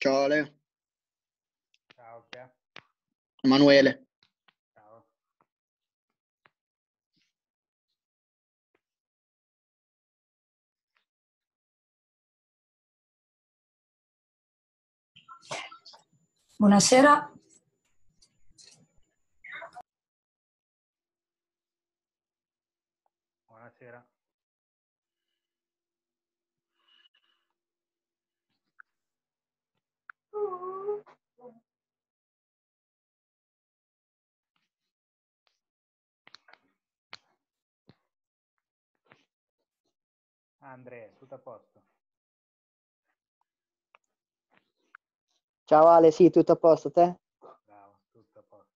Ciao Ale, Ciao, che? Emanuele. Ciao. Buonasera. Buonasera. Andrea, tutto a posto? Ciao Ale, sì, tutto a posto, te? Bravo, tutto a posto.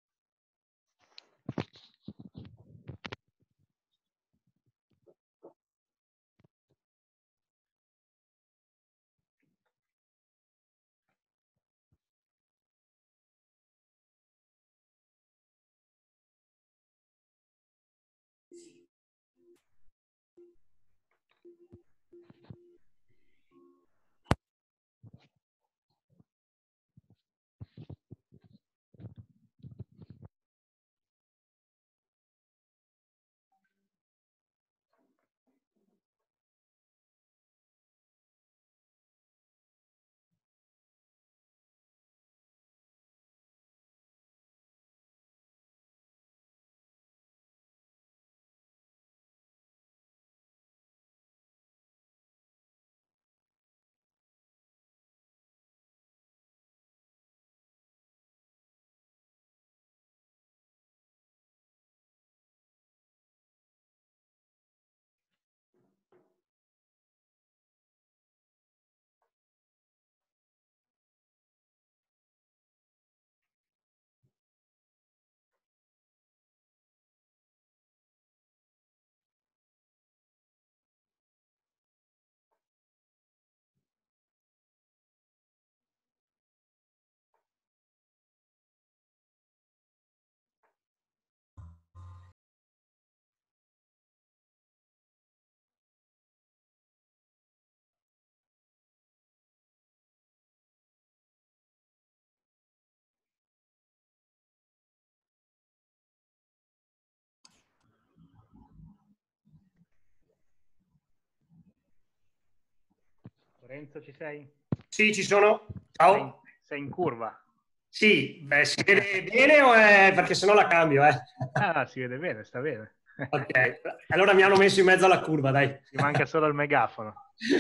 Lorenzo, ci sei? Sì, ci sono. Ciao. Sei in curva? Sì, beh, si vede bene o è perché sennò la cambio, eh? Ah, si vede bene, sta bene. Ok, allora mi hanno messo in mezzo alla curva, dai. Ti manca solo il megafono.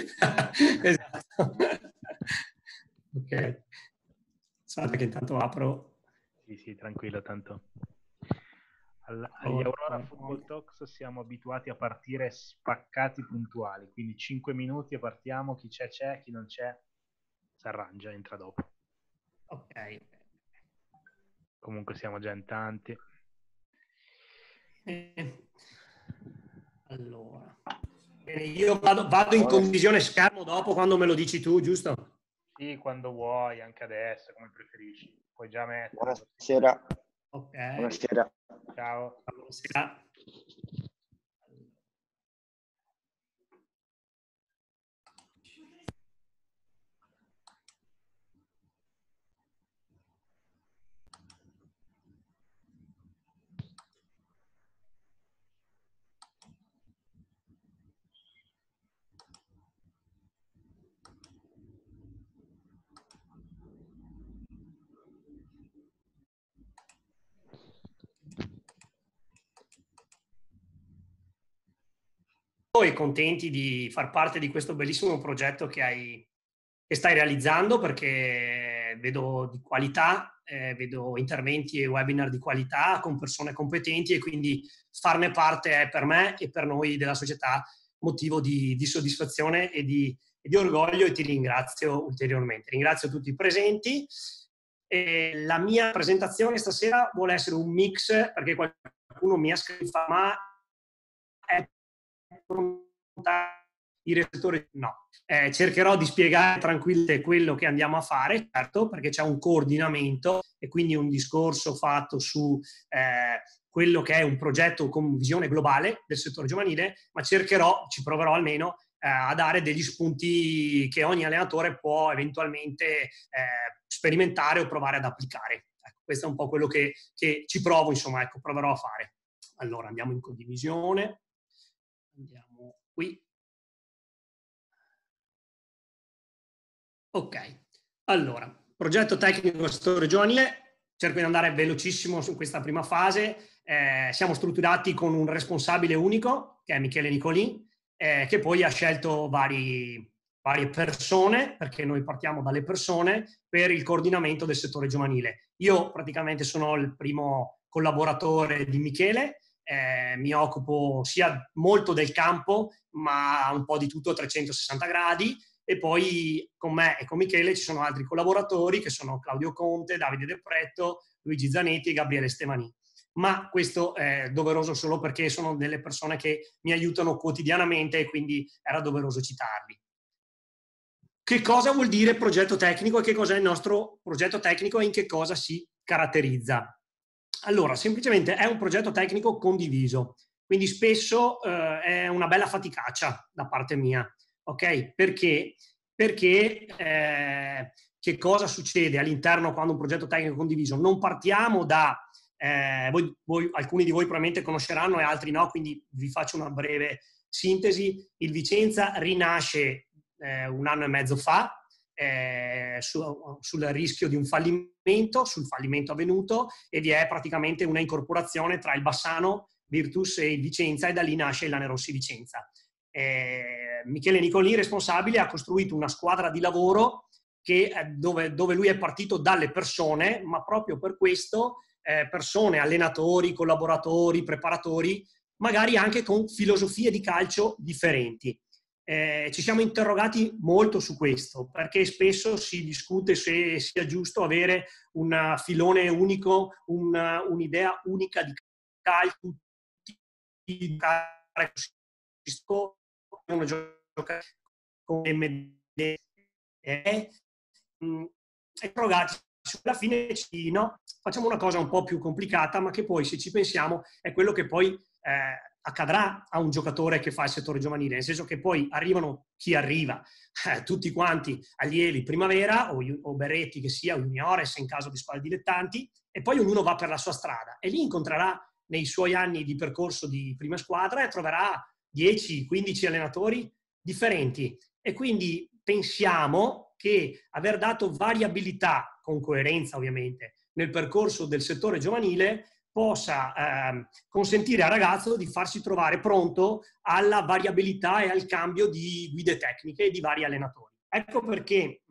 Esatto. Ok. Aspetta che intanto apro. Sì, tranquillo, tanto. Agli Aurora Football Talks siamo abituati a partire spaccati puntuali, quindi 5 minuti e partiamo, chi c'è, chi non c'è si arrangia, entra dopo. Ok. Comunque siamo già in tanti. Allora. Bene, io vado in condivisione schermo dopo quando me lo dici tu, giusto? Sì, quando vuoi, anche adesso, come preferisci. Puoi già mettere. Buonasera. Ok. Buonasera. Ciao. Buonasera. E contenti di far parte di questo bellissimo progetto che stai realizzando, perché vedo di qualità, vedo interventi e webinar di qualità con persone competenti, e quindi farne parte è per me e per noi della società motivo di soddisfazione e di orgoglio, e ti ringrazio ulteriormente. Ringrazio tutti i presenti. E la mia presentazione stasera vuole essere un mix, perché qualcuno mi ha scritto, ma è i recettori? No. Cercherò di spiegare tranquillamente quello che andiamo a fare, certo, perché c'è un coordinamento e quindi un discorso fatto su quello che è un progetto con visione globale del settore giovanile, ma ci proverò almeno a dare degli spunti che ogni allenatore può eventualmente sperimentare o provare ad applicare. Ecco, questo è un po' quello che ci provo, insomma, ecco, proverò a fare. Allora, andiamo in condivisione. Andiamo qui. Ok. Allora, progetto tecnico settore giovanile. Cerco di andare velocissimo su questa prima fase. Siamo strutturati con un responsabile unico, che è Michele Nicolin, che poi ha scelto varie persone, perché noi partiamo dalle persone, per il coordinamento del settore giovanile. Io praticamente sono il primo collaboratore di Michele, mi occupo sia molto del campo, ma un po' di tutto a 360 gradi, e poi con me e con Michele ci sono altri collaboratori che sono Claudio Conte, Davide De Pretto, Luigi Zanetti e Gabriele Stevani. Ma questo è doveroso solo perché sono delle persone che mi aiutano quotidianamente e quindi era doveroso citarli. Che cosa vuol dire progetto tecnico e che cos'è il nostro progetto tecnico e in che cosa si caratterizza? Allora, semplicemente è un progetto tecnico condiviso, quindi spesso è una bella faticaccia da parte mia, ok? Perché che cosa succede all'interno quando un progetto tecnico condiviso? Non partiamo da... alcuni di voi probabilmente conosceranno e altri no, quindi vi faccio una breve sintesi. Il Vicenza rinasce 1 anno e mezzo fa sul rischio di un fallimento, sul fallimento avvenuto, e vi è praticamente una incorporazione tra il Bassano Virtus e il Vicenza, e da lì nasce il Lanerossi Vicenza. Michele Nicolin, responsabile, ha costruito una squadra di lavoro dove lui è partito dalle persone, ma proprio per questo persone, allenatori, collaboratori, preparatori, magari anche con filosofie di calcio differenti. Ci siamo interrogati molto su questo, perché spesso si discute se sia giusto avere un filone unico, un'idea unica di calcio, uno giocare come MD, interrogati. Alla fine no, facciamo una cosa un po' più complicata, ma che poi, se ci pensiamo, è quello che poi accadrà a un giocatore che fa il settore giovanile, nel senso che poi arrivano chi arriva, tutti quanti allievi primavera o berretti che sia, o juniores in caso di squadre dilettanti, e poi ognuno va per la sua strada e lì incontrerà nei suoi anni di percorso di prima squadra e troverà 10-15 allenatori differenti, e quindi pensiamo che aver dato variabilità, con coerenza ovviamente, nel percorso del settore giovanile possa consentire al ragazzo di farsi trovare pronto alla variabilità e al cambio di guide tecniche di vari allenatori. Ecco perché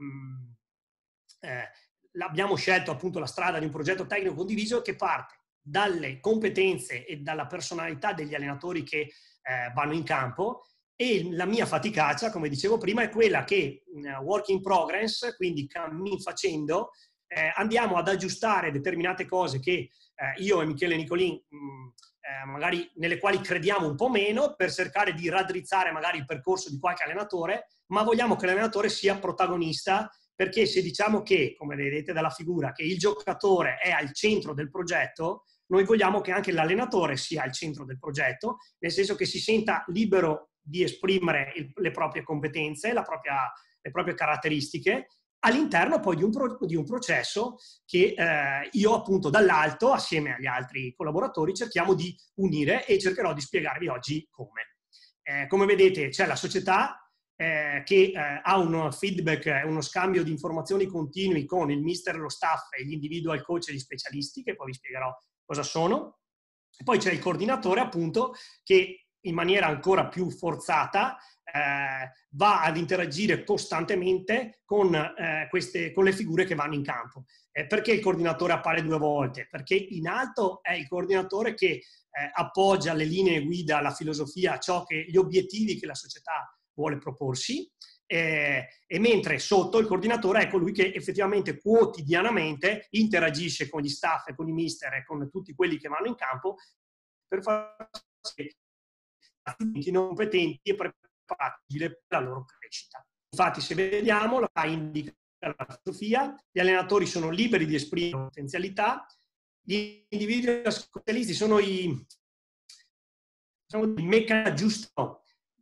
abbiamo scelto appunto la strada di un progetto tecnico condiviso che parte dalle competenze e dalla personalità degli allenatori che vanno in campo, e la mia faticaccia, come dicevo prima, è quella che work in progress, quindi cammin facendo, andiamo ad aggiustare determinate cose che io e Michele Nicolin magari nelle quali crediamo un po' meno, per cercare di raddrizzare magari il percorso di qualche allenatore, ma vogliamo che l'allenatore sia protagonista, perché se diciamo che, come vedete dalla figura, che il giocatore è al centro del progetto, noi vogliamo che anche l'allenatore sia al centro del progetto, nel senso che si senta libero di esprimere le proprie competenze, le proprie caratteristiche, all'interno poi di un processo che io appunto dall'alto, assieme agli altri collaboratori, cerchiamo di unire, e cercherò di spiegarvi oggi come. Come vedete c'è la società che ha un feedback, uno scambio di informazioni continui con il mister, lo staff e gli individual coach e gli specialisti, che poi vi spiegherò cosa sono. E poi c'è il coordinatore appunto, che in maniera ancora più forzata va ad interagire costantemente con le figure che vanno in campo. Perché il coordinatore appare 2 volte? Perché in alto è il coordinatore che appoggia le linee guida, la filosofia, gli obiettivi che la società vuole proporsi, e mentre sotto il coordinatore è colui che effettivamente quotidianamente interagisce con gli staff e con i mister e con tutti quelli che vanno in campo per far sì che competenti e preparati per la loro crescita. Infatti, se vediamo, la indica la filosofia, gli allenatori sono liberi di esprimere potenzialità, gli individui specialisti sono il meccanismo giusto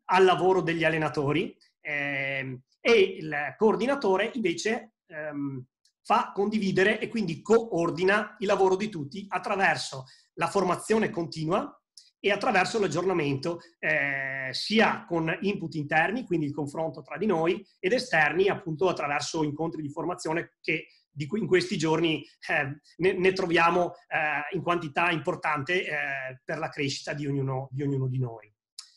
al lavoro degli allenatori e il coordinatore invece fa condividere e quindi coordina il lavoro di tutti attraverso la formazione continua e attraverso l'aggiornamento sia con input interni, quindi il confronto tra di noi, ed esterni appunto attraverso incontri di formazione che di cui in questi giorni ne troviamo in quantità importante per la crescita di ognuno di noi.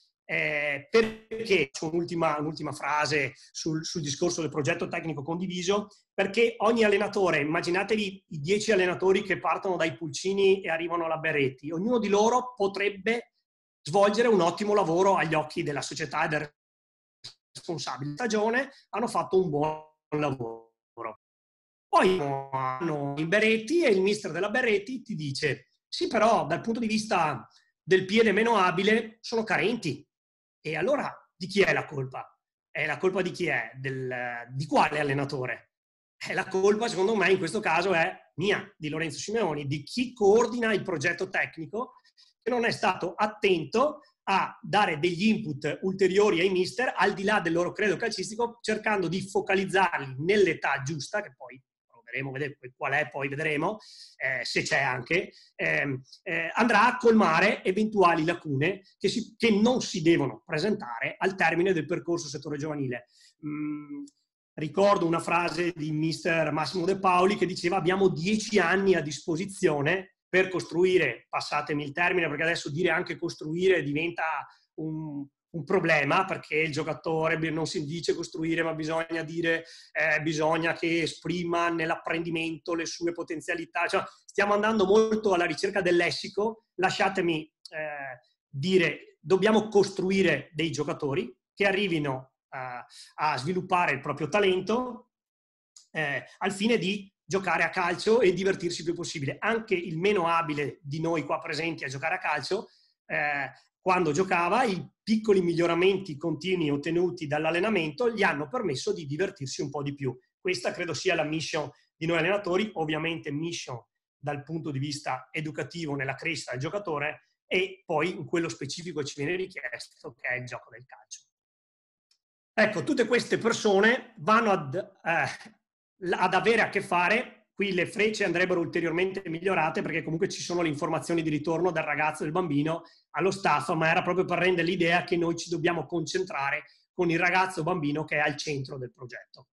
Perché un'ultima frase sul discorso del progetto tecnico condiviso, perché ogni allenatore, immaginatevi i 10 allenatori che partono dai pulcini e arrivano alla Berretti, ognuno di loro potrebbe svolgere un ottimo lavoro agli occhi della società e del responsabile di stagione, hanno fatto un buon lavoro. Poi hanno il Berretti e il mister della Berretti ti dice sì, però dal punto di vista del piede meno abile sono carenti. E allora di chi è la colpa? La colpa di chi è? Di quale allenatore? La colpa, secondo me, in questo caso è mia, di Lorenzo Simeoni, di chi coordina il progetto tecnico, che non è stato attento a dare degli input ulteriori ai mister, al di là del loro credo calcistico, cercando di focalizzarli nell'età giusta, che poi proveremo a vedere qual è, poi vedremo, se c'è anche, andrà a colmare eventuali lacune che non si devono presentare al termine del percorso settore giovanile. Ricordo una frase di mister Massimo De Paoli che diceva: abbiamo 10 anni a disposizione per costruire, passatemi il termine perché adesso dire anche costruire diventa un problema, perché il giocatore non si dice costruire, ma bisogna dire bisogna che esprima nell'apprendimento le sue potenzialità. Cioè, stiamo andando molto alla ricerca del lessico. Lasciatemi dire, dobbiamo costruire dei giocatori che arrivino a sviluppare il proprio talento al fine di giocare a calcio e divertirsi il più possibile. Anche il meno abile di noi qua presenti a giocare a calcio, quando giocava, i piccoli miglioramenti continui ottenuti dall'allenamento gli hanno permesso di divertirsi un po' di più. Questa credo sia la mission di noi allenatori, ovviamente mission dal punto di vista educativo nella crescita del giocatore e poi in quello specifico ci viene richiesto che è il gioco del calcio. Ecco, tutte queste persone vanno ad avere a che fare, qui le frecce andrebbero ulteriormente migliorate perché comunque ci sono le informazioni di ritorno dal ragazzo, del bambino, allo staff, ma era proprio per rendere l'idea che noi ci dobbiamo concentrare con il ragazzo o bambino che è al centro del progetto.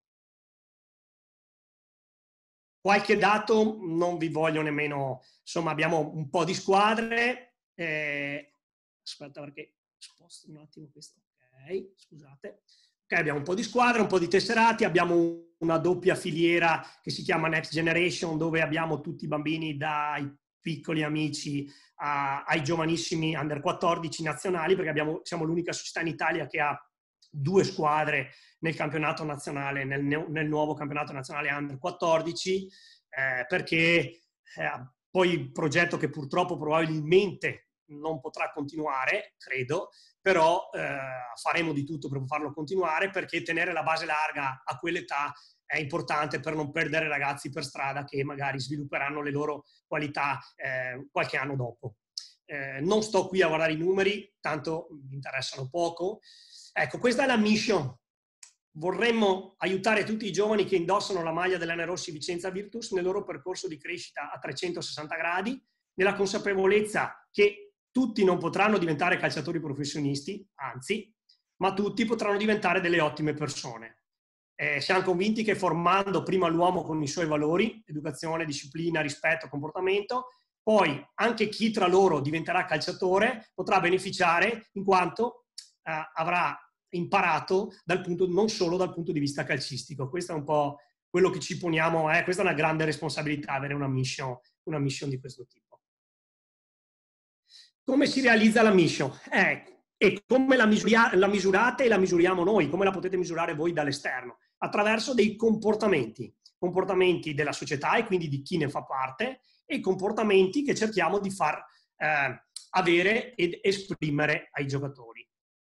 Qualche dato, non vi voglio nemmeno, insomma abbiamo un po' di squadre, aspetta perché sposto un attimo questo, ok, scusate. Ok, abbiamo un po' di squadre, un po' di tesserati, abbiamo una doppia filiera che si chiama Next Generation, dove abbiamo tutti i bambini dai piccoli amici ai giovanissimi under 14 nazionali, perché siamo l'unica società in Italia che ha 2 squadre nel campionato nazionale, nel nuovo campionato nazionale under 14, perché poi il progetto che purtroppo probabilmente non potrà continuare, credo, però faremo di tutto per farlo continuare, perché tenere la base larga a quell'età è importante per non perdere ragazzi per strada che magari svilupperanno le loro qualità qualche anno dopo. Non sto qui a guardare i numeri, tanto mi interessano poco. Ecco, questa è la mission. Vorremmo aiutare tutti i giovani che indossano la maglia dell'Anerossi Vicenza Virtus nel loro percorso di crescita a 360 gradi, nella consapevolezza che tutti non potranno diventare calciatori professionisti, anzi, ma tutti potranno diventare delle ottime persone. Siamo convinti che formando prima l'uomo con i suoi valori, educazione, disciplina, rispetto, comportamento, poi anche chi tra loro diventerà calciatore potrà beneficiare in quanto avrà imparato non solo dal punto di vista calcistico. Questo è un po' quello che ci poniamo, questa è una grande responsabilità, avere una mission di questo tipo. Come si realizza la mission? E come la misurate e la misuriamo noi? Come la potete misurare voi dall'esterno? Attraverso dei comportamenti della società e quindi di chi ne fa parte, e comportamenti che cerchiamo di far avere ed esprimere ai giocatori.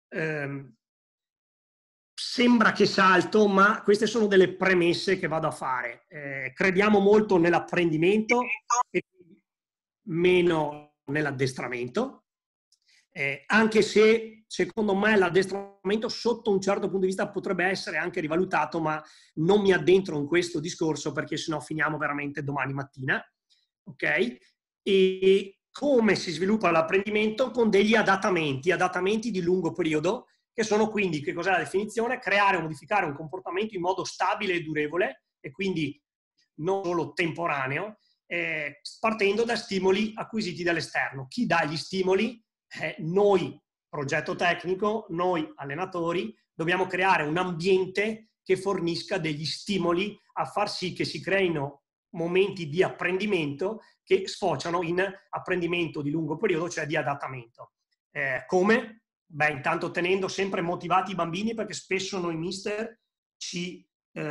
Sembra che salto, ma queste sono delle premesse che vado a fare. Crediamo molto nell'apprendimento e meno nell'addestramento, anche se secondo me l'addestramento sotto un certo punto di vista potrebbe essere anche rivalutato, ma non mi addentro in questo discorso perché sennò finiamo veramente domani mattina. Ok? E come si sviluppa l'apprendimento? Con degli adattamenti di lungo periodo, che sono quindi, che cos'è la definizione? Creare o modificare un comportamento in modo stabile e durevole, e quindi non solo temporaneo, partendo da stimoli acquisiti dall'esterno. Chi dà gli stimoli? Noi, progetto tecnico, noi allenatori, dobbiamo creare un ambiente che fornisca degli stimoli a far sì che si creino momenti di apprendimento che sfociano in apprendimento di lungo periodo, cioè di adattamento. Come? Beh, intanto tenendo sempre motivati i bambini, perché spesso noi mister ci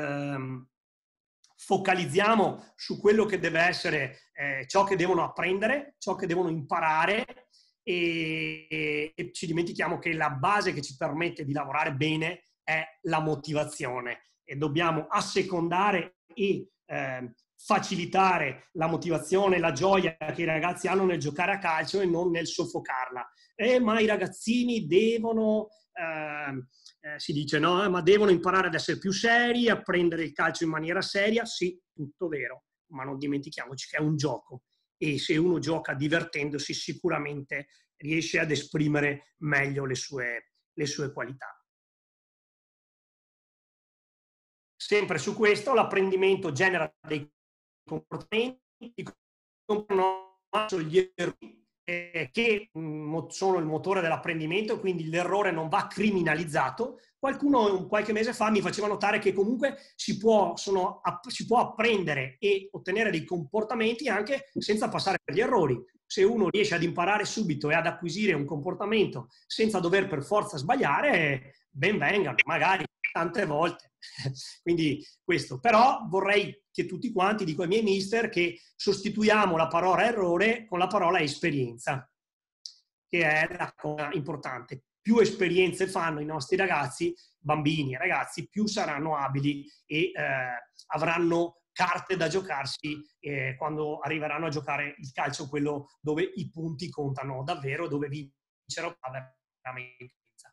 focalizziamo su quello che deve essere ciò che devono apprendere, ciò che devono imparare, e ci dimentichiamo che la base che ci permette di lavorare bene è la motivazione, e dobbiamo assecondare e facilitare la motivazione, la gioia che i ragazzi hanno nel giocare a calcio e non nel soffocarla. Ma i ragazzini devono, si dice, no, ma devono imparare ad essere più seri, a prendere il calcio in maniera seria. Sì, tutto vero, ma non dimentichiamoci che è un gioco, e se uno gioca divertendosi sicuramente riesce ad esprimere meglio le sue qualità. Sempre su questo, l'apprendimento genera dei comportamenti, gli errori che sono il motore dell'apprendimento, quindi l'errore non va criminalizzato. Qualcuno qualche mese fa mi faceva notare che comunque si può apprendere e ottenere dei comportamenti anche senza passare per gli errori. Se uno riesce ad imparare subito e ad acquisire un comportamento senza dover per forza sbagliare, ben vengano, magari tante volte. Quindi questo. Però vorrei che tutti quanti, dico ai miei mister, che sostituiamo la parola errore con la parola esperienza, che è la cosa importante. Più esperienze fanno i nostri ragazzi, bambini e ragazzi, più saranno abili e avranno carte da giocarsi quando arriveranno a giocare il calcio, quello dove i punti contano davvero, dove vincere veramente.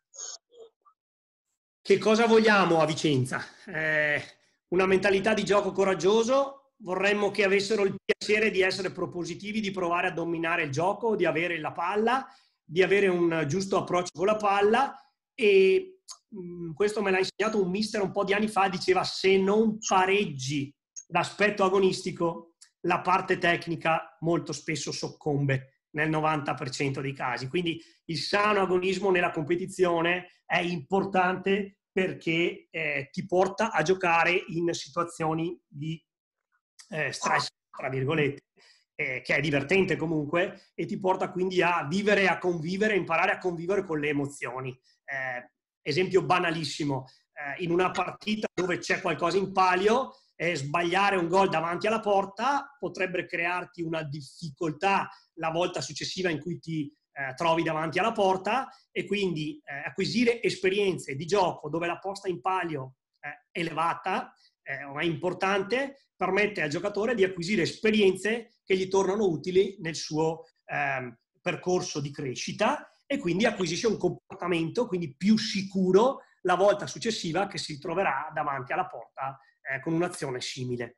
Che cosa vogliamo a Vicenza? Una mentalità di gioco coraggioso. Vorremmo che avessero il piacere di essere propositivi, di provare a dominare il gioco, di avere la palla, di avere un giusto approccio con la palla, e questo me l'ha insegnato un mister un po' di anni fa, diceva: se non pareggi l'aspetto agonistico, la parte tecnica molto spesso soccombe nel 90% dei casi. Quindi il sano agonismo nella competizione è importante, perché ti porta a giocare in situazioni di stress, tra virgolette, che è divertente comunque, e ti porta quindi a vivere, a convivere, imparare a convivere con le emozioni. Esempio banalissimo, in una partita dove c'è qualcosa in palio, sbagliare un gol davanti alla porta potrebbe crearti una difficoltà la volta successiva in cui ti trovi davanti alla porta, e quindi acquisire esperienze di gioco dove la posta in palio è elevata, è importante, permette al giocatore di acquisire esperienze che gli tornano utili nel suo percorso di crescita, e quindi acquisisce un comportamento quindi più sicuro la volta successiva che si troverà davanti alla porta con un'azione simile.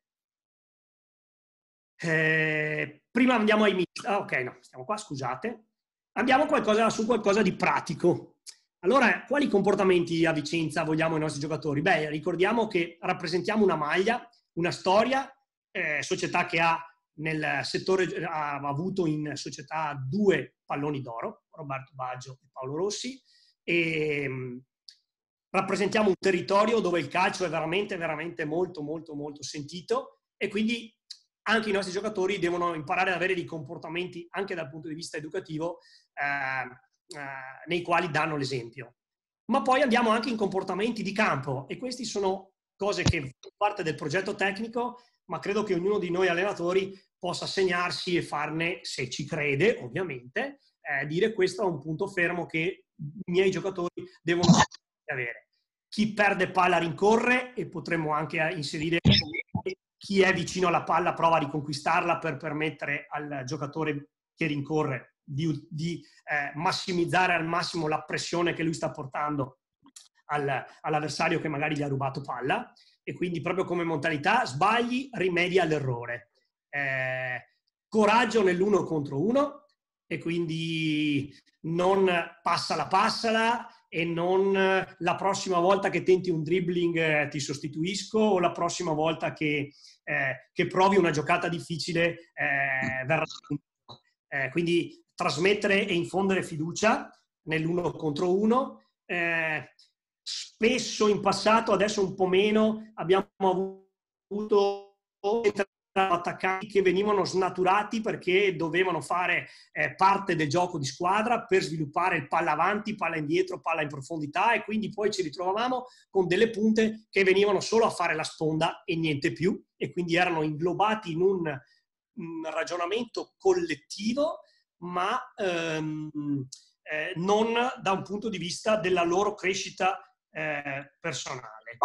Prima andiamo ai ok, no, stiamo qua, scusate. Andiamo su qualcosa di pratico. Allora, quali comportamenti a Vicenza vogliamo ai nostri giocatori? Beh, ricordiamo che rappresentiamo una maglia, una storia, società che ha nel settore, ha avuto in società 2 palloni d'oro, Roberto Baggio e Paolo Rossi, e rappresentiamo un territorio dove il calcio è veramente, veramente molto, molto, molto sentito, e quindi anche i nostri giocatori devono imparare ad avere dei comportamenti, anche dal punto di vista educativo, nei quali danno l'esempio. Ma poi andiamo anche in comportamenti di campo, e questi sono cose che fanno parte del progetto tecnico, ma credo che ognuno di noi allenatori possa segnarsi e farne, se ci crede ovviamente, dire: questo è un punto fermo che i miei giocatori devono avere. Chi perde palla rincorre, e potremmo anche inserire chi è vicino alla palla prova a riconquistarla per permettere al giocatore che rincorre massimizzare al massimo la pressione che lui sta portando all'avversario che magari gli ha rubato palla, e quindi proprio come mentalità sbagli, rimedia all'errore. Coraggio nell'uno contro uno, e quindi non passala e non la prossima volta che tenti un dribbling ti sostituisco, o la prossima volta che provi una giocata difficile verrà. Quindi trasmettere e infondere fiducia nell'uno contro uno. Spesso in passato, adesso un po' meno, abbiamo avuto attaccanti che venivano snaturati perché dovevano fare parte del gioco di squadra per sviluppare il palla avanti, palla indietro, palla in profondità, e quindi poi ci ritrovavamo con delle punte che venivano solo a fare la sponda e niente più, e quindi erano inglobati in un ragionamento collettivo, ma non da un punto di vista della loro crescita personale.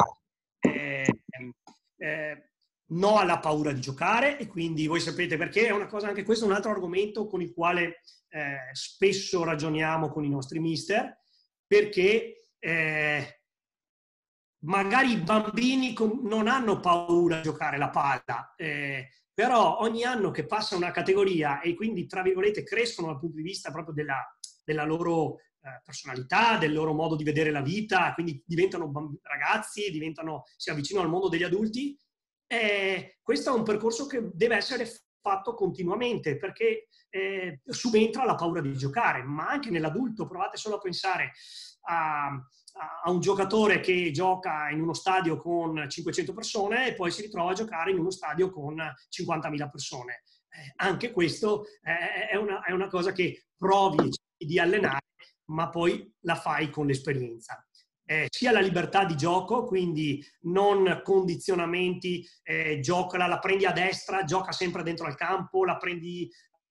No alla paura di giocare, e quindi voi sapete perché, è una cosa, anche questo è un altro argomento con il quale spesso ragioniamo con i nostri mister, perché magari i bambini non hanno paura di giocare la palla, però ogni anno che passa una categoria e quindi, tra virgolette, crescono dal punto di vista proprio della loro personalità, del loro modo di vedere la vita, quindi diventano ragazzi, si avvicinano al mondo degli adulti. Questo è un percorso che deve essere fatto continuamente, perché subentra la paura di giocare, ma anche nell'adulto. Provate solo a pensare a un giocatore che gioca in uno stadio con 500 persone e poi si ritrova a giocare in uno stadio con 50.000 persone. Anche questo è una cosa che provi di allenare, ma poi la fai con l'esperienza. Sia la libertà di gioco, quindi non condizionamenti, giocala, la prendi a destra, gioca sempre dentro al campo, la prendi,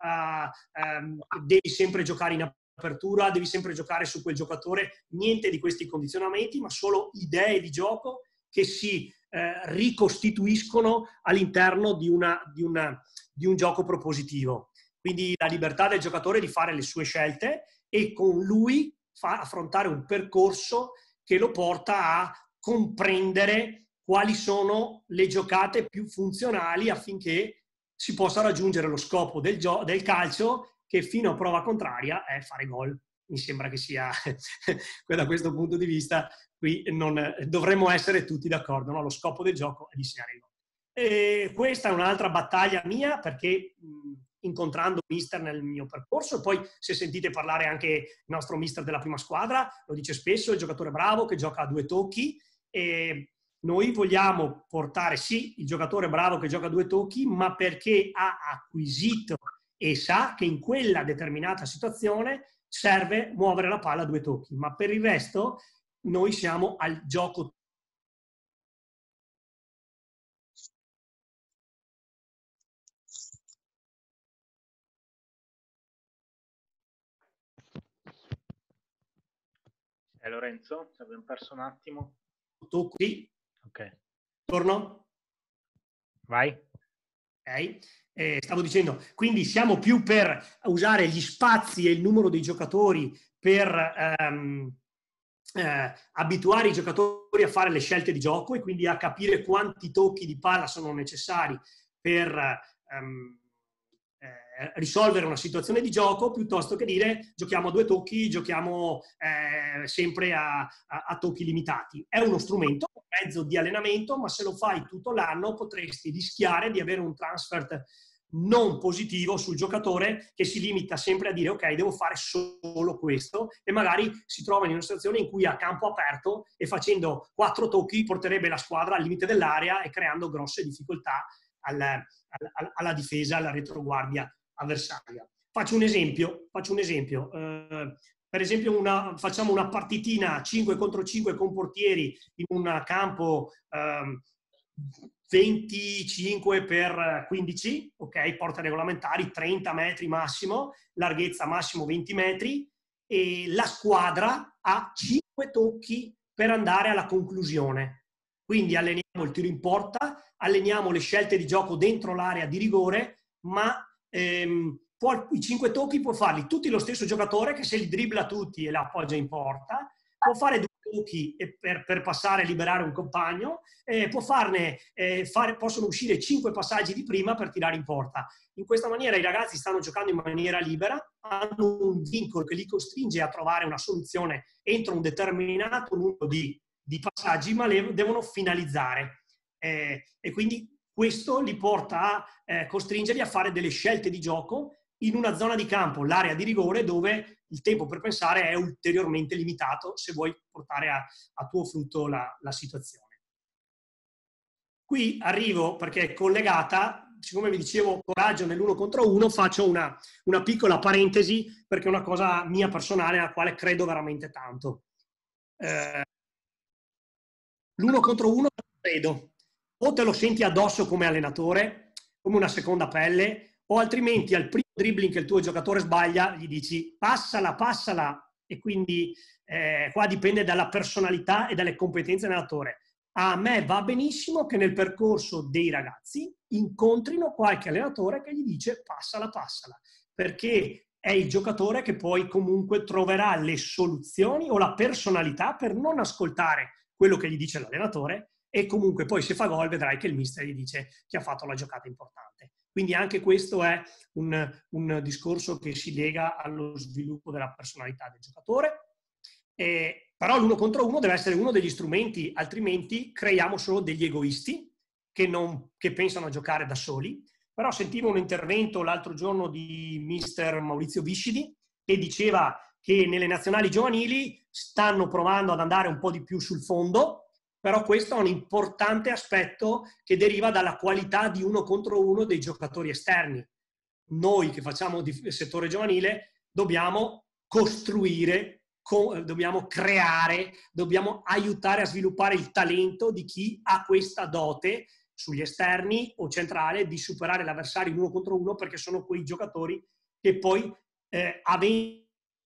devi sempre giocare in apertura, devi sempre giocare su quel giocatore, niente di questi condizionamenti, ma solo idee di gioco che si ricostituiscono all'interno di un gioco propositivo. Quindi la libertà del giocatore di fare le sue scelte, e con lui affrontare un percorso che lo porta a comprendere quali sono le giocate più funzionali affinché si possa raggiungere lo scopo del calcio, che fino a prova contraria è fare gol. Mi sembra che sia da questo punto di vista qui dovremmo essere tutti d'accordo, no? Lo scopo del gioco è di segnare il gol. E questa è un'altra battaglia mia, perché incontrando mister nel mio percorso, e poi se sentite parlare anche il nostro mister della prima squadra, lo dice spesso, il giocatore bravo che gioca a 2 tocchi, e noi vogliamo portare sì il giocatore bravo che gioca a 2 tocchi, ma perché ha acquisito e sa che in quella determinata situazione serve muovere la palla a 2 tocchi, ma per il resto noi siamo al gioco. Lorenzo, ci abbiamo perso un attimo. Tocchi. Ok. Torno? Vai. Ok. Stavo dicendo, quindi siamo più per usare gli spazi e il numero dei giocatori per abituare i giocatori a fare le scelte di gioco, e quindi a capire quanti tocchi di palla sono necessari per risolvere una situazione di gioco, piuttosto che dire giochiamo a 2 tocchi, giochiamo sempre a tocchi limitati. È uno strumento, un mezzo di allenamento, ma se lo fai tutto l'anno potresti rischiare di avere un transfer non positivo sul giocatore, che si limita sempre a dire ok, devo fare solo questo, e magari si trova in una situazione in cui a campo aperto e facendo 4 tocchi porterebbe la squadra al limite dell'area e creando grosse difficoltà alla difesa, alla retroguardia avversaria. Faccio un esempio. Per esempio facciamo una partitina 5 contro 5 con portieri in un campo 25 per 15, ok, porte regolamentari 30 metri massimo, larghezza massimo 20 metri, e la squadra ha 5 tocchi per andare alla conclusione. Quindi alleniamo il tiro in porta, alleniamo le scelte di gioco dentro l'area di rigore, ma i 5 tocchi può farli tutti lo stesso giocatore che se li dribbla tutti e la appoggia in porta, può fare 2 tocchi per passare e liberare un compagno, possono uscire 5 passaggi di prima per tirare in porta. In questa maniera i ragazzi stanno giocando in maniera libera, hanno un vincolo che li costringe a trovare una soluzione entro un determinato numero di passaggi, ma devono finalizzare. E quindi questo li porta a costringerli a fare delle scelte di gioco in una zona di campo, l'area di rigore, dove il tempo per pensare è ulteriormente limitato se vuoi portare a tuo frutto la situazione. Qui arrivo perché è collegata, siccome vi dicevo coraggio nell'1 contro 1, faccio una piccola parentesi perché è una cosa mia personale alla quale credo veramente tanto. L'1 contro 1 credo, o te lo senti addosso come allenatore, come una seconda pelle, o altrimenti al primo dribbling che il tuo giocatore sbaglia gli dici passala, passala, e quindi qua dipende dalla personalità e dalle competenze dell'allenatore. A me va benissimo che nel percorso dei ragazzi incontrino qualche allenatore che gli dice passala, passala, perché è il giocatore che poi comunque troverà le soluzioni o la personalità per non ascoltare quello che gli dice l'allenatore, e comunque poi se fa gol vedrai che il mister gli dice che ha fatto la giocata importante. Quindi anche questo è un discorso che si lega allo sviluppo della personalità del giocatore. Però l'1 contro 1 deve essere uno degli strumenti, altrimenti creiamo solo degli egoisti che pensano a giocare da soli. Però sentivo un intervento l'altro giorno di mister Maurizio Viscidi che diceva che nelle nazionali giovanili stanno provando ad andare un po' di più sul fondo, però questo è un importante aspetto che deriva dalla qualità di 1 contro 1 dei giocatori esterni. Noi che facciamo il settore giovanile dobbiamo costruire, dobbiamo creare, dobbiamo aiutare a sviluppare il talento di chi ha questa dote sugli esterni o centrale di superare l'avversario in 1 contro 1, perché sono quei giocatori che poi avendo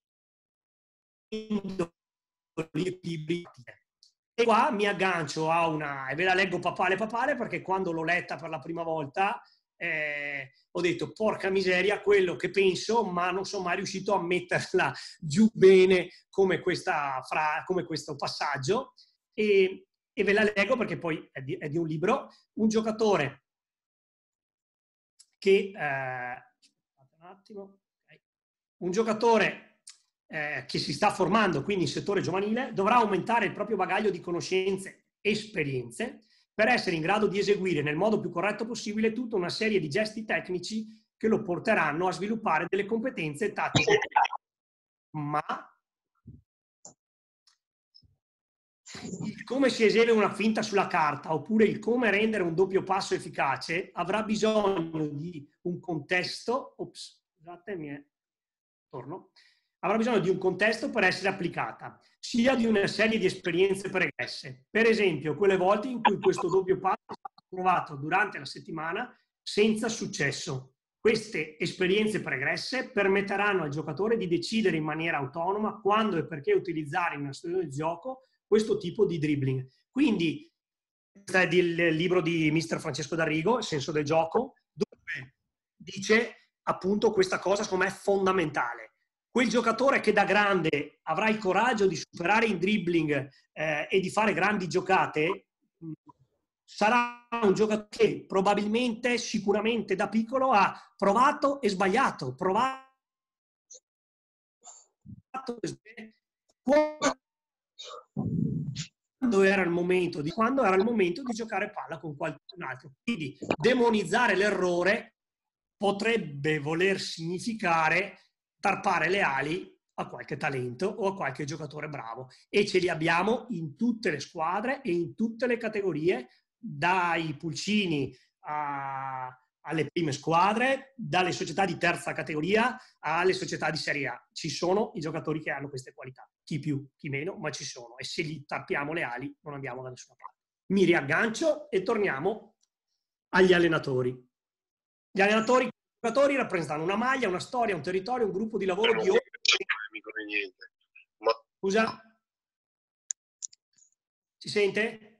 gli equilibri. E qua mi aggancio a e ve la leggo papale perché quando l'ho letta per la prima volta ho detto porca miseria, quello che penso, ma non sono mai riuscito a metterla giù bene come questo passaggio, e ve la leggo perché poi è di un libro. Un giocatore che un giocatore che si sta formando, quindi in settore giovanile, dovrà aumentare il proprio bagaglio di conoscenze e esperienze per essere in grado di eseguire nel modo più corretto possibile tutta una serie di gesti tecnici che lo porteranno a sviluppare delle competenze tattiche. Ma il come si esegue una finta sulla carta oppure il come rendere un doppio passo efficace avrà bisogno di un contesto, avrà bisogno di un contesto per essere applicata, sia di una serie di esperienze pregresse. Per esempio, quelle volte in cui questo doppio passo è stato provato durante la settimana senza successo. Queste esperienze pregresse permetteranno al giocatore di decidere in maniera autonoma quando e perché utilizzare in una situazione di gioco questo tipo di dribbling. Quindi, questo è il libro di mister Francesco D'Arrigo, Il senso del gioco, dove dice appunto questa cosa, secondo me, è fondamentale. Quel giocatore che da grande avrà il coraggio di superare in dribbling e di fare grandi giocate, sarà un giocatore che probabilmente, sicuramente da piccolo ha provato e sbagliato, quando era il momento di giocare palla con qualcun altro. Quindi demonizzare l'errore potrebbe voler significare tarpare le ali a qualche talento o a qualche giocatore bravo, e ce li abbiamo in tutte le squadre e in tutte le categorie, dai pulcini alle prime squadre, dalle società di terza categoria alle società di Serie A. Ci sono i giocatori che hanno queste qualità, chi più, chi meno, ma ci sono, e se gli tarpiamo le ali non andiamo da nessuna parte. Mi riaggancio e torniamo agli allenatori. Gli allenatori rappresentano una maglia, una storia, un territorio, un gruppo di lavoro di... Scusa? Si sente?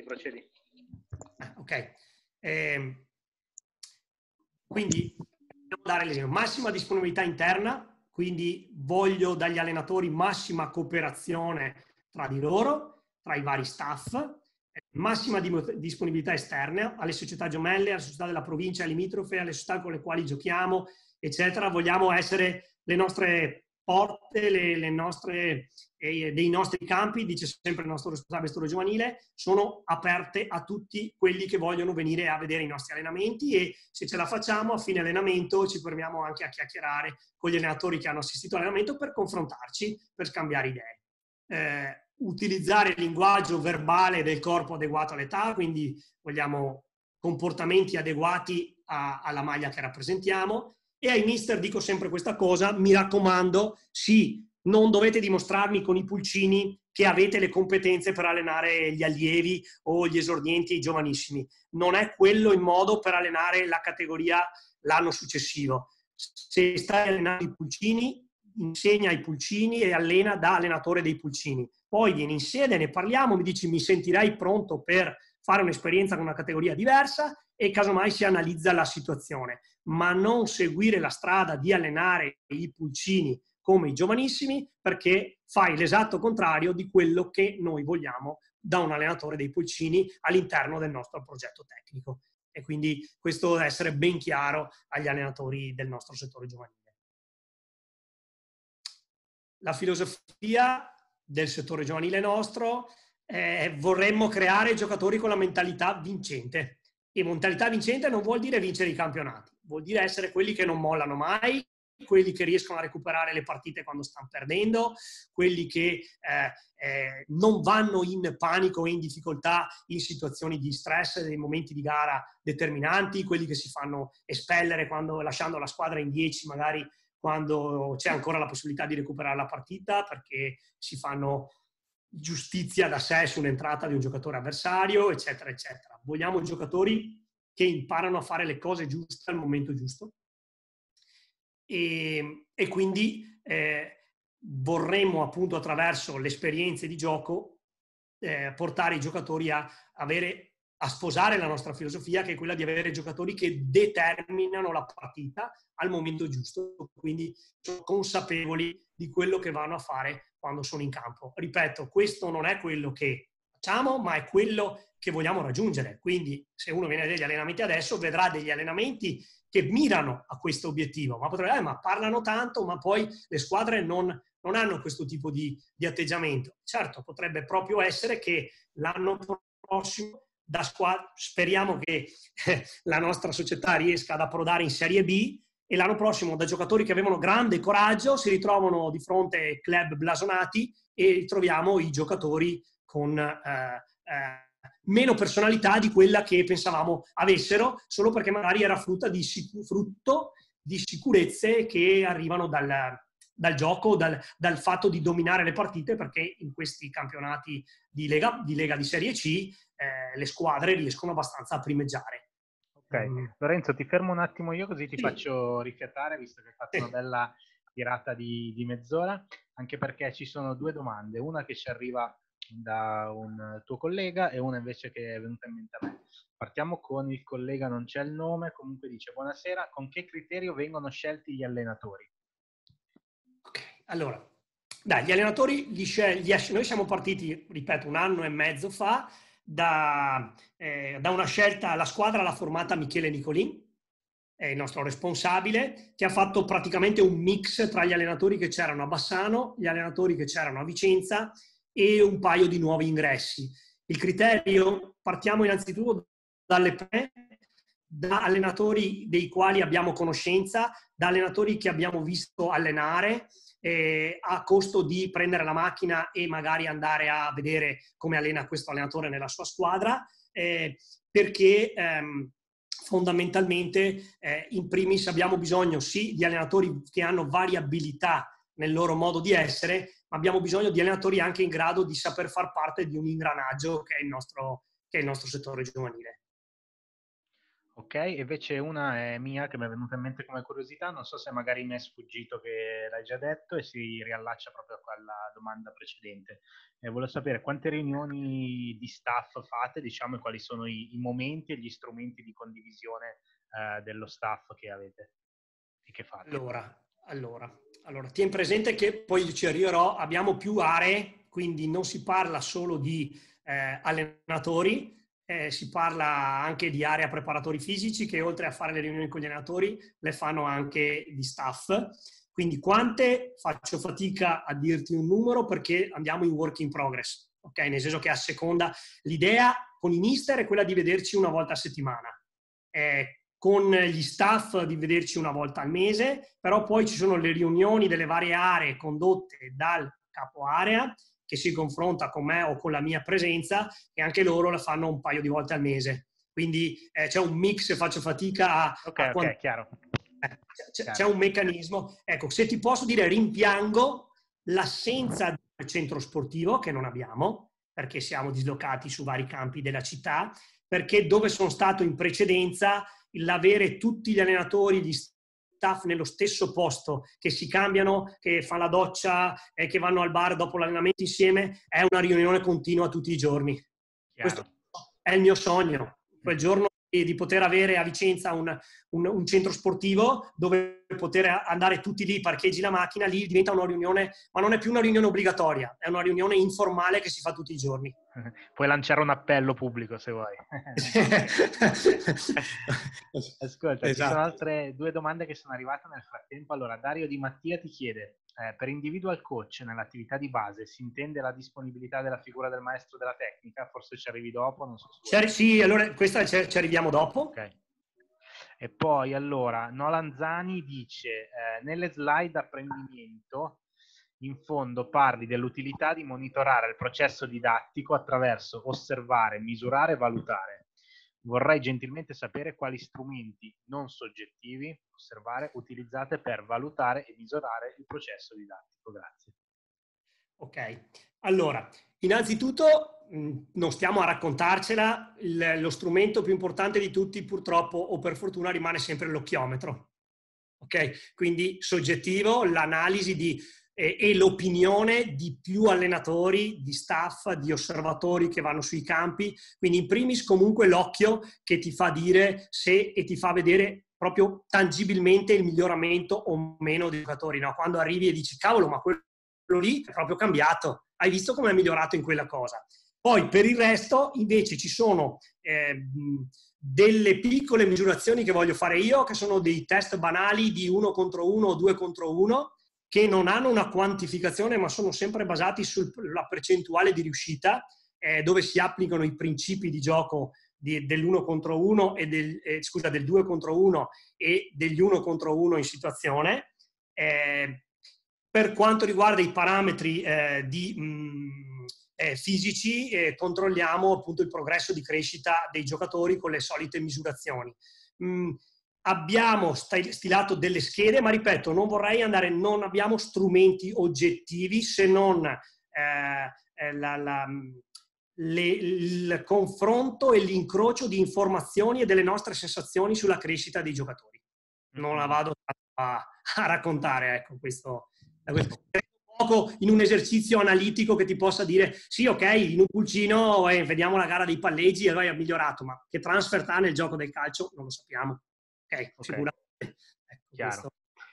Procedi. Ok. Quindi dare l'esempio, massima disponibilità interna, quindi voglio dagli allenatori massima cooperazione tra di loro, tra i vari staff, massima disponibilità esterna alle società gemelle, alle società della provincia limitrofe, alle società con le quali giochiamo, eccetera. Vogliamo essere le nostre porte, dei nostri campi, dice sempre il nostro responsabile settore giovanile, sono aperte a tutti quelli che vogliono venire a vedere i nostri allenamenti, e se ce la facciamo a fine allenamento ci fermiamo anche a chiacchierare con gli allenatori che hanno assistito all'allenamento per confrontarci, per scambiare idee. Utilizzare il linguaggio verbale del corpo adeguato all'età, quindi vogliamo comportamenti adeguati alla maglia che rappresentiamo. E ai mister dico sempre questa cosa: mi raccomando, sì, non dovete dimostrarmi con i pulcini che avete le competenze per allenare gli allievi o gli esordienti, i giovanissimi. Non è quello il modo per allenare la categoria l'anno successivo. Se stai allenando i pulcini, insegna ai pulcini e allena da allenatore dei pulcini. Poi vieni in sede, ne parliamo, mi dici mi sentirai pronto per fare un'esperienza con una categoria diversa, e casomai si analizza la situazione, ma non seguire la strada di allenare i pulcini come i giovanissimi, perché fai l'esatto contrario di quello che noi vogliamo da un allenatore dei pulcini all'interno del nostro progetto tecnico. E quindi questo deve essere ben chiaro agli allenatori del nostro settore giovanile. La filosofia del settore giovanile nostro vorremmo creare giocatori con la mentalità vincente. E mentalità vincente non vuol dire vincere i campionati, vuol dire essere quelli che non mollano mai, quelli che riescono a recuperare le partite quando stanno perdendo, quelli che non vanno in panico e in difficoltà in situazioni di stress, nei momenti di gara determinanti, quelli che si fanno espellere lasciando la squadra in 10 magari quando c'è ancora la possibilità di recuperare la partita, perché si fanno giustizia da sé sull'entrata di un giocatore avversario, eccetera, eccetera. Vogliamo giocatori che imparano a fare le cose giuste al momento giusto, e quindi vorremmo appunto attraverso le esperienze di gioco portare i giocatori a sposare la nostra filosofia, che è quella di avere giocatori che determinano la partita al momento giusto, quindi sono consapevoli di quello che vanno a fare quando sono in campo. Ripeto, questo non è quello che facciamo, ma è quello che vogliamo raggiungere. Quindi se uno viene degli allenamenti adesso, vedrà degli allenamenti che mirano a questo obiettivo, ma parlano tanto, ma poi le squadre non hanno questo tipo di atteggiamento. Certo, potrebbe proprio essere che l'anno prossimo speriamo che la nostra società riesca ad approdare in Serie B, e l'anno prossimo da giocatori che avevano grande coraggio si ritrovano di fronte ai club blasonati e troviamo i giocatori con meno personalità di quella che pensavamo avessero, solo perché magari era frutto di sicurezze che arrivano dal gioco, dal fatto di dominare le partite, perché in questi campionati di Lega di Serie C le squadre riescono abbastanza a primeggiare. Ok, Lorenzo, ti fermo un attimo io così ti Sì. faccio rifiatare, visto che hai fatto una bella tirata di mezz'ora, anche perché ci sono due domande, una che ci arriva da un tuo collega e una invece che è venuta in mente a me. Partiamo con il collega, non c'è il nome, comunque dice: buonasera, con che criterio vengono scelti gli allenatori? Ok, allora, gli allenatori noi siamo partiti, ripeto, 1 anno e mezzo fa da una scelta. La squadra l'ha formata Michele Nicolin, è il nostro responsabile, che ha fatto praticamente un mix tra gli allenatori che c'erano a Bassano, gli allenatori che c'erano a Vicenza e un paio di nuovi ingressi. Il criterio, partiamo innanzitutto da allenatori dei quali abbiamo conoscenza, da allenatori che abbiamo visto allenare, a costo di prendere la macchina e magari andare a vedere come allena questo allenatore nella sua squadra, perché fondamentalmente in primis abbiamo bisogno sì di allenatori che hanno variabilità nel loro modo di essere, ma abbiamo bisogno di allenatori anche in grado di saper far parte di un ingranaggio che è il nostro settore giovanile. Ok, invece una è mia che mi è venuta in mente come curiosità, non so se magari mi è sfuggito che l'hai già detto e si riallaccia proprio a quella domanda precedente. Volevo sapere quante riunioni di staff fate, diciamo, e quali sono i momenti e gli strumenti di condivisione dello staff che avete. E che fate? Allora, tieni presente che poi ci arriverò, abbiamo più aree, quindi non si parla solo di allenatori, si parla anche di area preparatori fisici che oltre a fare le riunioni con gli allenatori le fanno anche di staff. Quindi quante faccio fatica a dirti un numero perché andiamo in work in progress, ok? Nel senso che a seconda l'idea con i mister è quella di vederci una volta a settimana. Con gli staff di vederci una volta al mese, però poi ci sono le riunioni delle varie aree condotte dal capo area che si confronta con me o con la mia presenza e anche loro la fanno un paio di volte al mese. Quindi c'è un mix, faccio fatica Ok, chiaro. C'è un meccanismo. Ecco, se ti posso dire, rimpiango l'assenza del centro sportivo che non abbiamo, perché siamo dislocati su vari campi della città, perché dove sono stato in precedenza l'avere tutti gli allenatori, gli staff nello stesso posto, che si cambiano, che fanno la doccia e che vanno al bar dopo l'allenamento insieme, è una riunione continua tutti i giorni. Chiaro. Questo è il mio sogno. Quel giorno di poter avere a Vicenza un centro sportivo dove poter andare tutti lì, parcheggi la macchina, lì diventa una riunione, ma non è più una riunione obbligatoria, è una riunione informale che si fa tutti i giorni. Puoi lanciare un appello pubblico se vuoi. Ascolta, Ci sono altre 2 domande che sono arrivate nel frattempo. Allora, Dario Di Mattia ti chiede, per individual coach nell'attività di base si intende la disponibilità della figura del maestro della tecnica? Forse ci arrivi dopo, non so se sì, allora questa ci arriviamo dopo. Ok. E poi, allora, Nolan Zani dice, nelle slide apprendimento, in fondo parli dell'utilità di monitorare il processo didattico attraverso osservare, misurare e valutare. Vorrei gentilmente sapere quali strumenti non soggettivi, osservare, utilizzate per valutare e misurare il processo didattico. Grazie. Ok, allora, innanzitutto non stiamo a raccontarcela, lo strumento più importante di tutti purtroppo o per fortuna rimane sempre l'occhiometro. Ok, quindi soggettivo, l'analisi e l'opinione di più allenatori, di staff, di osservatori che vanno sui campi, quindi in primis comunque l'occhio che ti fa dire se e ti fa vedere proprio tangibilmente il miglioramento o meno dei giocatori, no? Quando arrivi e dici cavolo, ma quello lì è proprio cambiato, hai visto come è migliorato in quella cosa. Poi per il resto invece ci sono delle piccole misurazioni che voglio fare io, che sono dei test banali di 1 contro 1 o 2 contro 1, che non hanno una quantificazione ma sono sempre basati sulla percentuale di riuscita, dove si applicano i principi di gioco dell'1 contro 1 e del 2 contro 1 e degli 1 contro 1 in situazione. Per quanto riguarda i parametri fisici, controlliamo appunto il progresso di crescita dei giocatori con le solite misurazioni. Abbiamo stilato delle schede, ma ripeto, non abbiamo strumenti oggettivi se non il confronto e l'incrocio di informazioni e delle nostre sensazioni sulla crescita dei giocatori. Non la vado a raccontare, ecco, questo poco in un esercizio analitico che ti possa dire sì, ok, in un pulcino vediamo la gara dei palleggi e ha migliorato, ma che transfer ha nel gioco del calcio non lo sappiamo. Ok. Sicuramente. Ecco,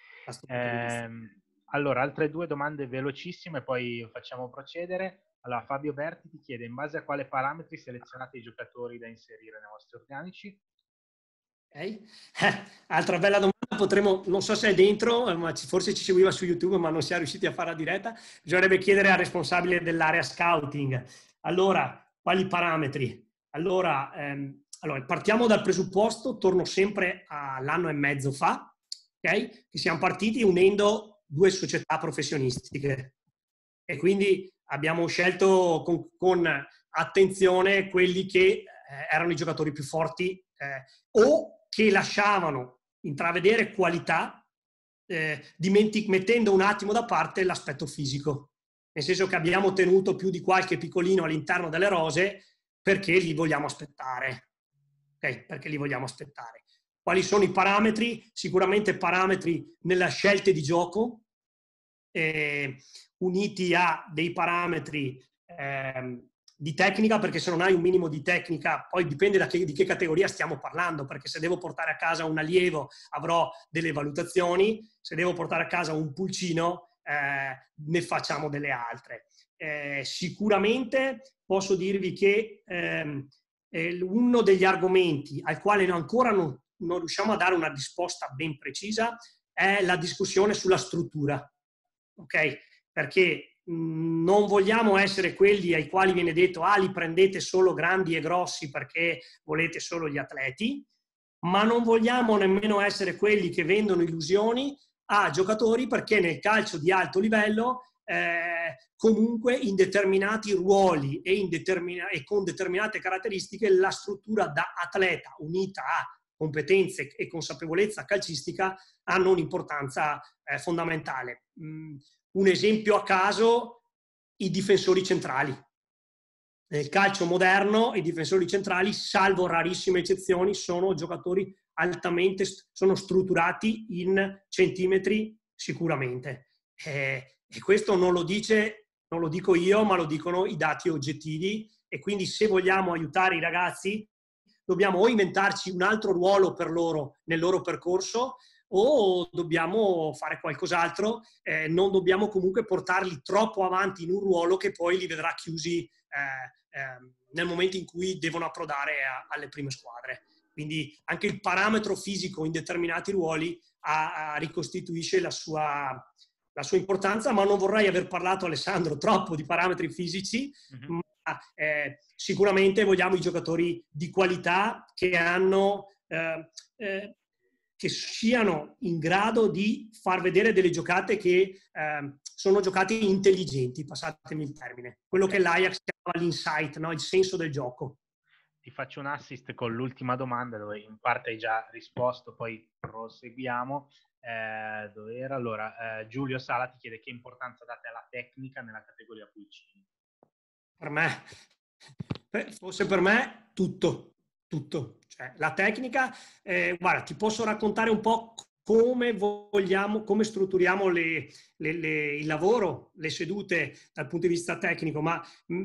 allora, altre 2 domande velocissime, poi facciamo procedere. Allora, Fabio Berti ti chiede in base a quale parametri selezionate i giocatori da inserire nei vostri organici? Okay. Altra bella domanda, non so se è dentro, ma forse ci seguiva su YouTube ma non si è riusciti a fare la diretta, bisognerebbe chiedere al responsabile dell'area scouting. Allora, quali parametri? Allora, partiamo dal presupposto, torno sempre all'anno e mezzo fa, okay? Che siamo partiti unendo 2 società professionistiche e quindi abbiamo scelto con attenzione quelli che erano i giocatori più forti o che lasciavano intravedere qualità mettendo un attimo da parte l'aspetto fisico, nel senso che abbiamo tenuto più di qualche piccolino all'interno delle rose perché li vogliamo aspettare. Okay? Perché li vogliamo aspettare. Quali sono i parametri? Sicuramente parametri nella scelta di gioco, uniti a dei parametri di tecnica, perché se non hai un minimo di tecnica, poi dipende di che categoria stiamo parlando, perché se devo portare a casa un allievo avrò delle valutazioni, se devo portare a casa un pulcino ne facciamo delle altre. Sicuramente posso dirvi che uno degli argomenti al quale ancora non riusciamo a dare una risposta ben precisa è la discussione sulla struttura, ok? Perché non vogliamo essere quelli ai quali viene detto li prendete solo grandi e grossi perché volete solo gli atleti, ma non vogliamo nemmeno essere quelli che vendono illusioni a giocatori, perché nel calcio di alto livello comunque in determinati ruoli e con determinate caratteristiche la struttura da atleta unita a competenze e consapevolezza calcistica hanno un'importanza fondamentale. Un esempio a caso, i difensori centrali. Nel calcio moderno i difensori centrali, salvo rarissime eccezioni, sono giocatori altamente sono strutturati in centimetri sicuramente. E questo non lo dico io, ma lo dicono i dati oggettivi, e quindi se vogliamo aiutare i ragazzi dobbiamo o inventarci un altro ruolo per loro nel loro percorso, o dobbiamo fare qualcos'altro, non dobbiamo comunque portarli troppo avanti in un ruolo che poi li vedrà chiusi nel momento in cui devono approdare alle prime squadre. Quindi anche il parametro fisico in determinati ruoli ricostituisce la sua importanza, ma non vorrei aver parlato, Alessandro, troppo di parametri fisici, ma sicuramente vogliamo i giocatori di qualità che che siano in grado di far vedere delle giocate che sono giocate intelligenti, passatemi il termine. Quello che l'Ajax chiama l'insight, no? Il senso del gioco. Ti faccio un assist con l'ultima domanda, dove in parte hai già risposto, poi proseguiamo. Dove era? Allora, Giulio Sala ti chiede che importanza date alla tecnica nella categoria pulcini. Per me, forse per me, tutto. Cioè, la tecnica, guarda, ti posso raccontare un po' come strutturiamo il lavoro, le sedute dal punto di vista tecnico, ma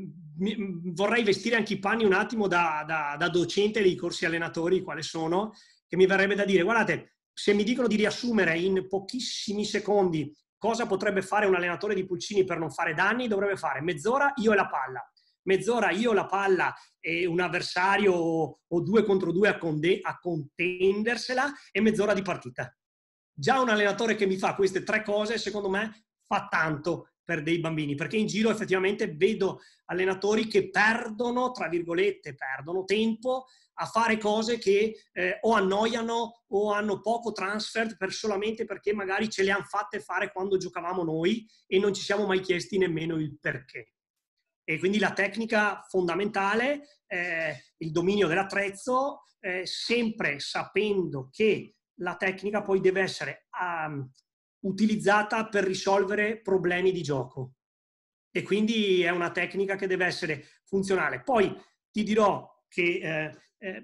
vorrei vestire anche i panni un attimo da docente dei corsi allenatori, quali sono, che mi verrebbe da dire, guardate, se mi dicono di riassumere in pochissimi secondi cosa potrebbe fare un allenatore di pulcini per non fare danni, dovrebbe fare mezz'ora io e la palla. Mezz'ora io la palla e un avversario o 2 contro 2 a contendersela, e mezz'ora di partita. Già un allenatore che mi fa queste 3 cose, secondo me, fa tanto per dei bambini, perché in giro effettivamente vedo allenatori che perdono, tra virgolette, tempo a fare cose che o annoiano o hanno poco transfer solamente perché magari ce le hanno fatte fare quando giocavamo noi e non ci siamo mai chiesti nemmeno il perché. E quindi la tecnica fondamentale, il dominio dell'attrezzo, sempre sapendo che la tecnica poi deve essere utilizzata per risolvere problemi di gioco. E quindi è una tecnica che deve essere funzionale. Poi ti dirò che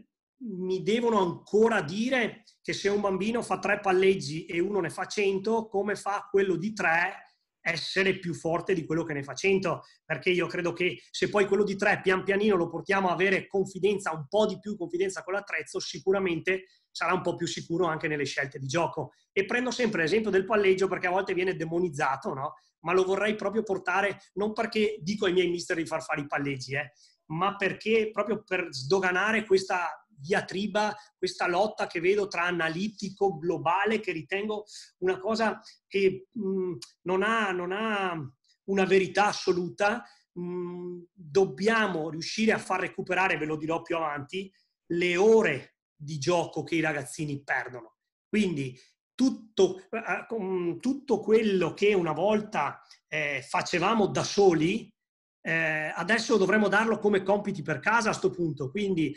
mi devono ancora dire che se un bambino fa 3 palleggi e uno ne fa 100, come fa quello di 3 essere più forte di quello che ne fa 100, perché io credo che se poi quello di 3 pian pianino lo portiamo a avere confidenza, un po' di più confidenza con l'attrezzo, sicuramente sarà un po' più sicuro anche nelle scelte di gioco. E prendo sempre l'esempio del palleggio perché a volte viene demonizzato, no? Ma lo vorrei proprio portare, non perché dico ai miei mister di far fare i palleggi, ma perché proprio per sdoganare questa diatriba, questa lotta che vedo tra analitico globale, che ritengo una cosa che non ha una verità assoluta. Dobbiamo riuscire a far recuperare, ve lo dirò più avanti, le ore di gioco che i ragazzini perdono. Quindi tutto quello che una volta facevamo da soli, adesso dovremmo darlo come compiti per casa a sto punto. Quindi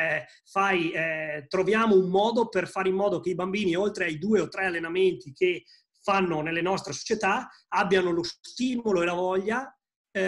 troviamo un modo per fare in modo che i bambini, oltre ai 2 o 3 allenamenti che fanno nelle nostre società, abbiano lo stimolo e la voglia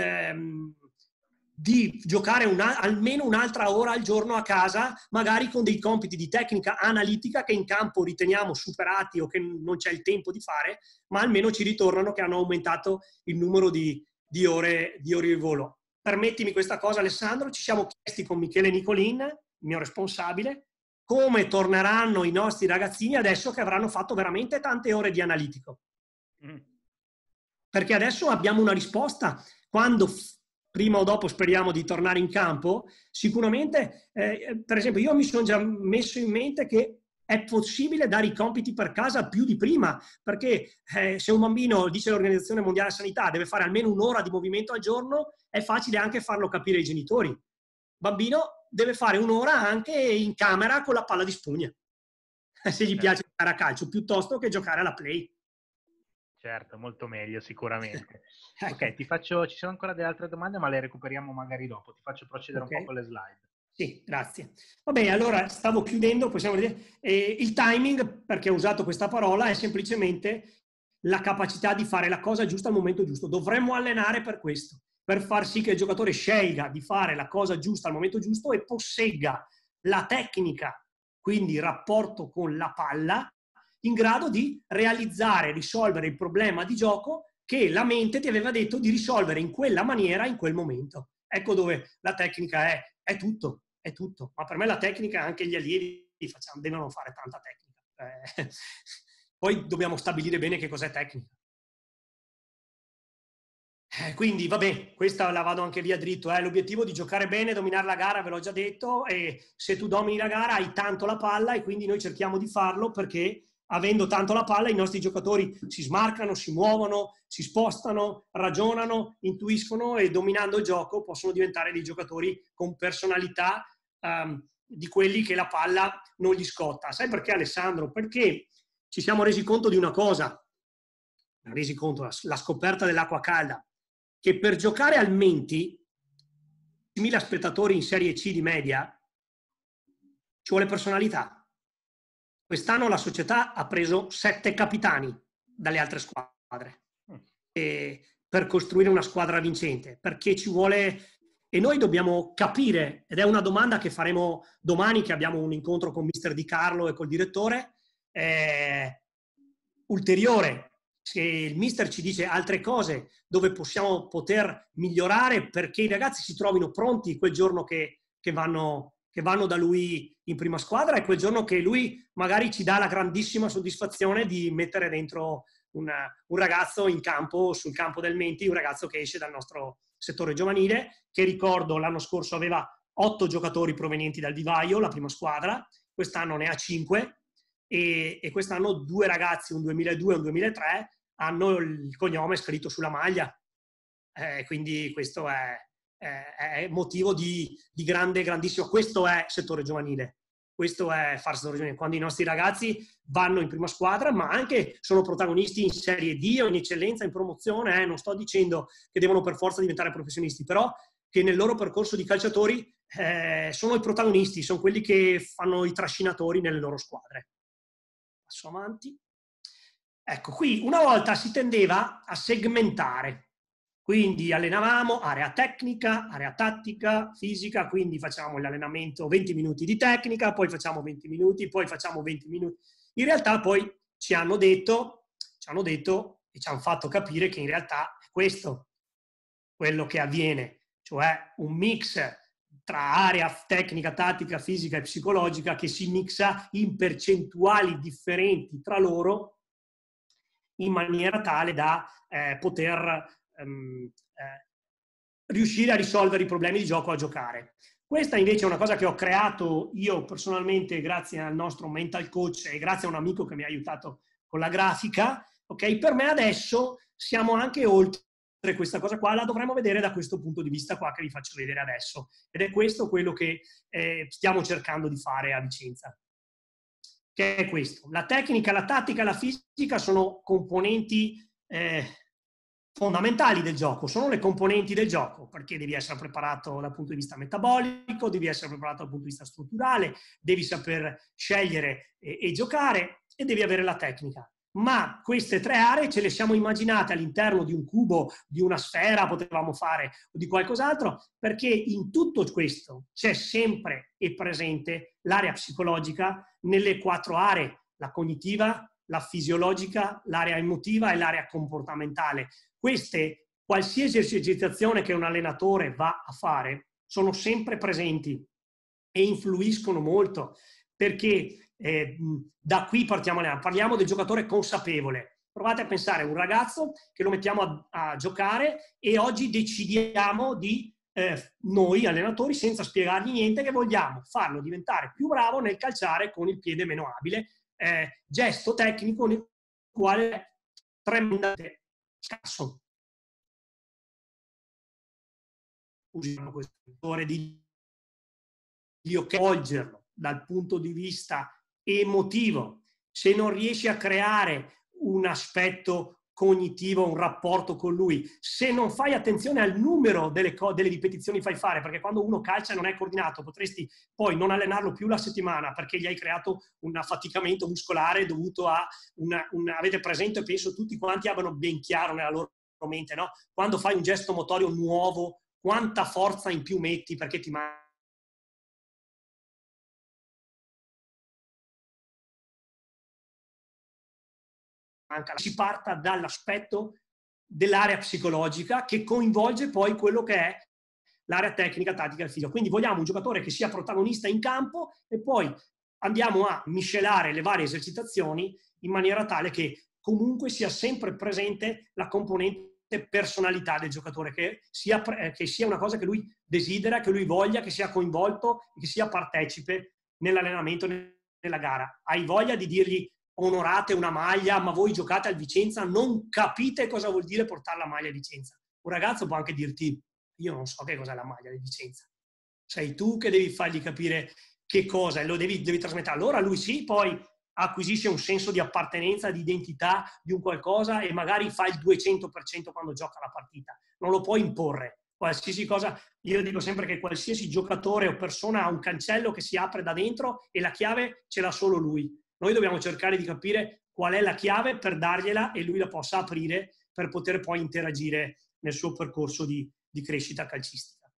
di giocare almeno un'altra ora al giorno a casa, magari con dei compiti di tecnica analitica che in campo riteniamo superati o che non c'è il tempo di fare, ma almeno ci ritornano che hanno aumentato il numero di ore di volo. permettimi questa cosa, Alessandro, ci siamo chiesti con Michele Nicolin, il mio responsabile, come torneranno i nostri ragazzini adesso che avranno fatto veramente tante ore di analitico. Perché adesso abbiamo una risposta. Quando prima o dopo speriamo di tornare in campo, sicuramente, per esempio, io mi sono già messo in mente che è possibile dare i compiti per casa più di prima, perché se un bambino, dice l'Organizzazione Mondiale della Sanità, deve fare almeno un'ora di movimento al giorno, è facile anche farlo capire ai genitori. Il bambino deve fare un'ora anche in camera con la palla di spugna, se gli piace giocare a calcio, piuttosto che giocare alla play. Certo, molto meglio sicuramente. Ecco. Ok, ci sono ancora delle altre domande, ma le recuperiamo magari dopo. Ti faccio procedere un po' con le slide. Sì, grazie. Vabbè, allora stavo chiudendo, possiamo dire, il timing, perché ho usato questa parola, è semplicemente la capacità di fare la cosa giusta al momento giusto. Dovremmo allenare per questo, per far sì che il giocatore scelga di fare la cosa giusta al momento giusto e possegga la tecnica, quindi il rapporto con la palla, in grado di realizzare, risolvere il problema di gioco che la mente ti aveva detto di risolvere in quella maniera, in quel momento. Ecco dove la tecnica è tutto, è tutto. Ma per me la tecnica, anche gli allievi devono fare tanta tecnica. Poi dobbiamo stabilire bene che cos'è tecnica. Quindi, vabbè, questa la vado anche via dritto. L'obiettivo di giocare bene, dominare la gara, ve l'ho già detto, e se tu domini la gara hai tanto la palla e quindi noi cerchiamo di farlo perché avendo tanto la palla i nostri giocatori si smarcano, si muovono, si spostano, ragionano, intuiscono e dominando il gioco possono diventare dei giocatori con personalità di quelli che la palla non gli scotta. Sai perché, Alessandro? Perché ci siamo resi conto di una cosa, la scoperta dell'acqua calda, che per giocare al Menti 10.000 spettatori in Serie C di media ci vuole personalità. Quest'anno la società ha preso 7 capitani dalle altre squadre per costruire una squadra vincente, perché ci vuole, e noi dobbiamo capire, ed è una domanda che faremo domani, che abbiamo un incontro con Mister Di Carlo e col direttore, ulteriore, se il mister ci dice altre cose dove possiamo poter migliorare perché i ragazzi si trovino pronti quel giorno che vanno da lui in prima squadra e quel giorno che lui magari ci dà la grandissima soddisfazione di mettere dentro un ragazzo in campo, sul campo del Menti, un ragazzo che esce dal nostro settore giovanile, che ricordo l'anno scorso aveva 8 giocatori provenienti dal vivaio, la prima squadra, quest'anno ne ha 5 e quest'anno 2 ragazzi, un 2002 e un 2003, hanno il cognome scritto sulla maglia. Quindi questo è motivo di grandissimo. Questo è settore giovanile. Questo è far settore giovanile. Quando i nostri ragazzi vanno in prima squadra, ma anche sono protagonisti in Serie D o in eccellenza, in promozione. Non sto dicendo che devono per forza diventare professionisti, però che nel loro percorso di calciatori sono i protagonisti, sono quelli che fanno i trascinatori nelle loro squadre. Passo avanti. Ecco, qui una volta si tendeva a segmentare. Quindi allenavamo area tecnica, area tattica, fisica, quindi facciamo l'allenamento 20 minuti di tecnica, poi facciamo 20 minuti, poi facciamo 20 minuti. In realtà poi ci hanno detto e ci hanno fatto capire che in realtà è questo quello che avviene, cioè un mix tra area tecnica, tattica, fisica e psicologica che si mixa in percentuali differenti tra loro in maniera tale da poter riuscire a risolvere i problemi di gioco a giocare. Questa invece è una cosa che ho creato io personalmente grazie al nostro mental coach e grazie a un amico che mi ha aiutato con la grafica. Ok, per me adesso siamo anche oltre questa cosa qua, la dovremmo vedere da questo punto di vista qua che vi faccio vedere adesso, ed è questo quello che stiamo cercando di fare a Vicenza, che è questo. La tecnica, la tattica e la fisica sono componenti fondamentali del gioco, sono le componenti del gioco, perché devi essere preparato dal punto di vista metabolico, devi essere preparato dal punto di vista strutturale, devi saper scegliere e giocare e devi avere la tecnica. Ma queste 3 aree ce le siamo immaginate all'interno di un cubo, di una sfera, potevamo fare, o di qualcos'altro, perché in tutto questo c'è sempre e presente l'area psicologica nelle 4 aree, la cognitiva, la fisiologica, l'area emotiva e l'area comportamentale. Queste qualsiasi esercitazione che un allenatore va a fare sono sempre presenti e influiscono molto, perché da qui parliamo del giocatore consapevole. Provate a pensare a un ragazzo che lo mettiamo a giocare e oggi decidiamo di noi allenatori, senza spiegargli niente, che vogliamo farlo diventare più bravo nel calciare con il piede meno abile, gesto tecnico nel quale è tremendamente scarso. Usiamo questo di coglierlo dal punto di vista emotivo. Se non riesci a creare un aspetto cognitivo, un rapporto con lui, se non fai attenzione al numero delle ripetizioni fai fare, perché quando uno calcia non è coordinato, potresti poi non allenarlo più la settimana perché gli hai creato un affaticamento muscolare dovuto a avete presente, penso tutti quanti abbiano ben chiaro nella loro mente, no? Quando fai un gesto motorio nuovo, quanta forza in più metti perché ti manca. Si parta dall'aspetto dell'area psicologica che coinvolge poi quello che è l'area tecnica, tattica e fisica. Quindi vogliamo un giocatore che sia protagonista in campo e poi andiamo a miscelare le varie esercitazioni in maniera tale che comunque sia sempre presente la componente personalità del giocatore, che sia una cosa che lui desidera, che lui voglia, che sia coinvolto e che sia partecipe nell'allenamento, nella gara. Hai voglia di dirgli: onorate una maglia, ma voi giocate al Vicenza, non capite cosa vuol dire portare la maglia Vicenza. Un ragazzo può anche dirti: io non so che cos'è la maglia di Vicenza. Sei tu che devi fargli capire che cosa, e lo devi trasmettere. Allora lui sì, poi acquisisce un senso di appartenenza, di identità, di un qualcosa, e magari fa il 200% quando gioca la partita. Non lo puoi imporre. Qualsiasi cosa, io dico sempre che qualsiasi giocatore o persona ha un cancello che si apre da dentro e la chiave ce l'ha solo lui. Noi dobbiamo cercare di capire qual è la chiave per dargliela e lui la possa aprire per poter poi interagire nel suo percorso di crescita calcistica.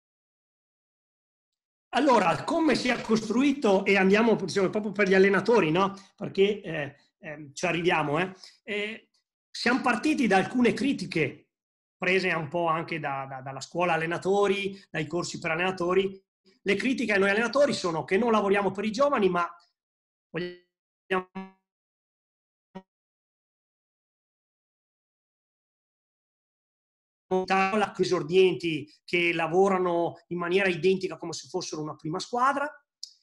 Allora, come si è costruito, e andiamo proprio per gli allenatori, no? Perché ci arriviamo. Siamo partiti da alcune critiche prese un po' anche dalla scuola allenatori, dai corsi per allenatori. Le critiche a noi allenatori sono che non lavoriamo per i giovani, ma vogliamo esordienti che lavorano in maniera identica come se fossero una prima squadra.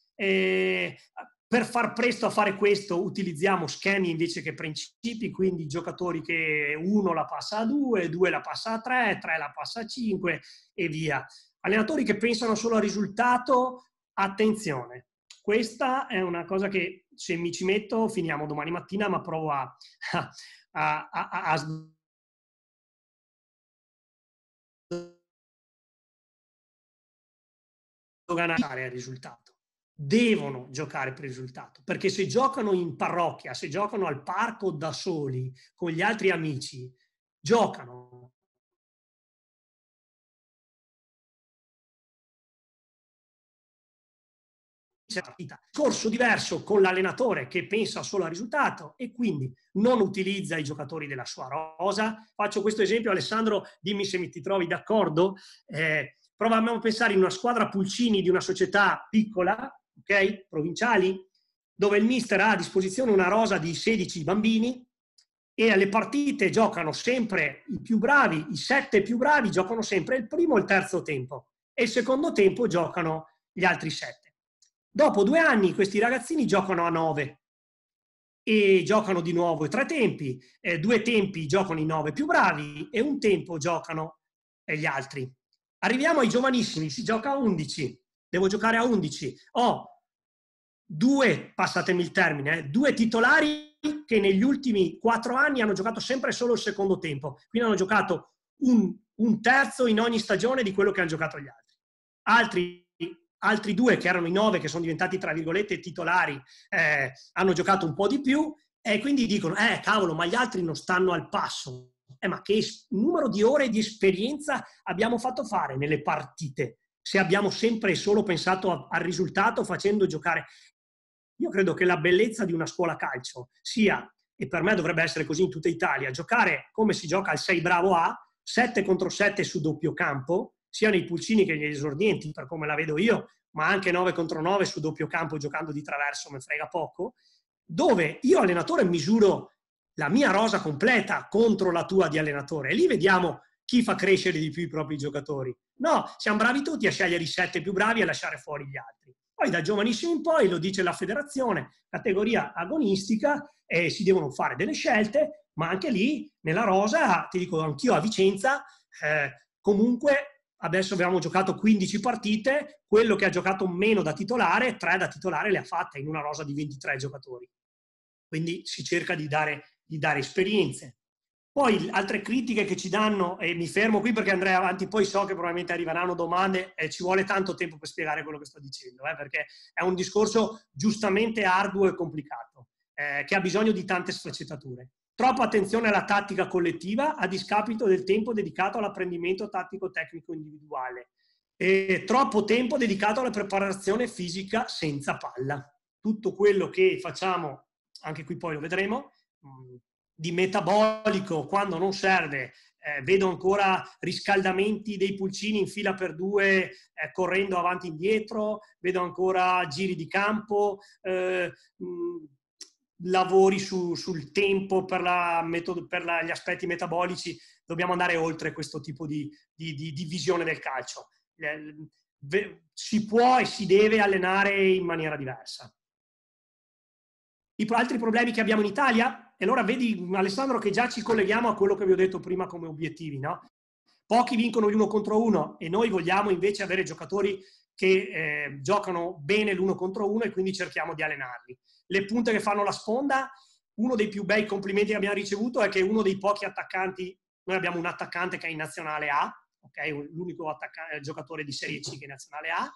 Per far presto a fare questo utilizziamo schemi invece che principi, quindi giocatori che 1 la passa a 2, 2 la passa a 3, 3 la passa a 5 e via. Allenatori che pensano solo al risultato, attenzione, questa è una cosa che se mi ci metto finiamo domani mattina, ma provo a sdoganare il risultato. Devono giocare per il risultato, perché se giocano in parrocchia, se giocano al parco da soli con gli altri amici, giocano corso diverso con l'allenatore che pensa solo al risultato e quindi non utilizza i giocatori della sua rosa. Faccio questo esempio, Alessandro, dimmi se mi ti trovi d'accordo. Proviamo a pensare in una squadra Pulcini di una società piccola, ok, provinciali, dove il mister ha a disposizione una rosa di 16 bambini e alle partite giocano sempre i più bravi, i 7 più bravi giocano sempre il primo e il terzo tempo e il secondo tempo giocano gli altri 7. Dopo 2 anni questi ragazzini giocano a 9 e giocano di nuovo i 3 tempi, 2 tempi giocano i 9 più bravi e un tempo giocano gli altri. Arriviamo ai giovanissimi, si gioca a 11, devo giocare a 11. Ho 2, passatemi il termine, 2 titolari che negli ultimi 4 anni hanno giocato sempre solo il secondo tempo, quindi hanno giocato un terzo in ogni stagione di quello che hanno giocato gli altri. Altri 2 che erano i 9 che sono diventati tra virgolette titolari hanno giocato un po' di più e quindi dicono cavolo, ma gli altri non stanno al passo. Ma che numero di ore di esperienza abbiamo fatto fare nelle partite se abbiamo sempre e solo pensato al risultato facendo giocare? Io credo che la bellezza di una scuola calcio sia, e per me dovrebbe essere così in tutta Italia, giocare come si gioca al 6 bravo A, 7 contro 7 su doppio campo, sia nei pulcini che negli esordienti, per come la vedo io, ma anche 9 contro 9 su doppio campo giocando di traverso, me frega poco, dove io allenatore misuro la mia rosa completa contro la tua di allenatore e lì vediamo chi fa crescere di più i propri giocatori. No, siamo bravi tutti a scegliere i 7 più bravi e a lasciare fuori gli altri. Poi da giovanissimi in poi, lo dice la federazione, categoria agonistica, si devono fare delle scelte, ma anche lì nella rosa, ti dico anch'io a Vicenza, comunque adesso abbiamo giocato 15 partite, quello che ha giocato meno da titolare, 3 da titolare le ha fatte in una rosa di 23 giocatori. Quindi si cerca di dare esperienze. Poi altre critiche che ci danno, e mi fermo qui perché andrei avanti, poi so che probabilmente arriveranno domande e ci vuole tanto tempo per spiegare quello che sto dicendo, perché è un discorso giustamente arduo e complicato, che ha bisogno di tante sfaccettature. Troppa attenzione alla tattica collettiva a discapito del tempo dedicato all'apprendimento tattico-tecnico individuale. E troppo tempo dedicato alla preparazione fisica senza palla. Tutto quello che facciamo, anche qui poi lo vedremo, di metabolico quando non serve, vedo ancora riscaldamenti dei pulcini in fila per 2 correndo avanti e indietro, vedo ancora giri di campo, lavori sul tempo per gli aspetti metabolici. Dobbiamo andare oltre questo tipo di visione del calcio. Si può e si deve allenare in maniera diversa. I altri problemi che abbiamo in Italia, e allora vedi Alessandro che già ci colleghiamo a quello che vi ho detto prima come obiettivi, no? Pochi vincono l'uno contro uno e noi vogliamo invece avere giocatori che giocano bene l'uno contro uno e quindi cerchiamo di allenarli. Le punte che fanno la sponda, uno dei più bei complimenti che abbiamo ricevuto è che uno dei pochi attaccanti, noi abbiamo un attaccante che è in nazionale A, okay? L'unico giocatore di Serie C che è in nazionale A,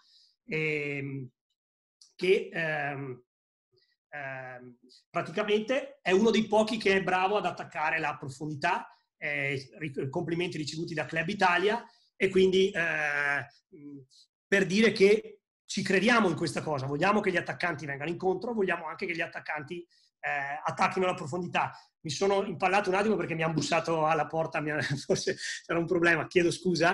praticamente è uno dei pochi che è bravo ad attaccare la profondità, complimenti ricevuti da Club Italia, e quindi per dire che ci crediamo in questa cosa, vogliamo che gli attaccanti vengano incontro, vogliamo anche che gli attaccanti attacchino la profondità. Mi sono impallato un attimo perché mi hanno bussato alla porta, forse c'era un problema, chiedo scusa.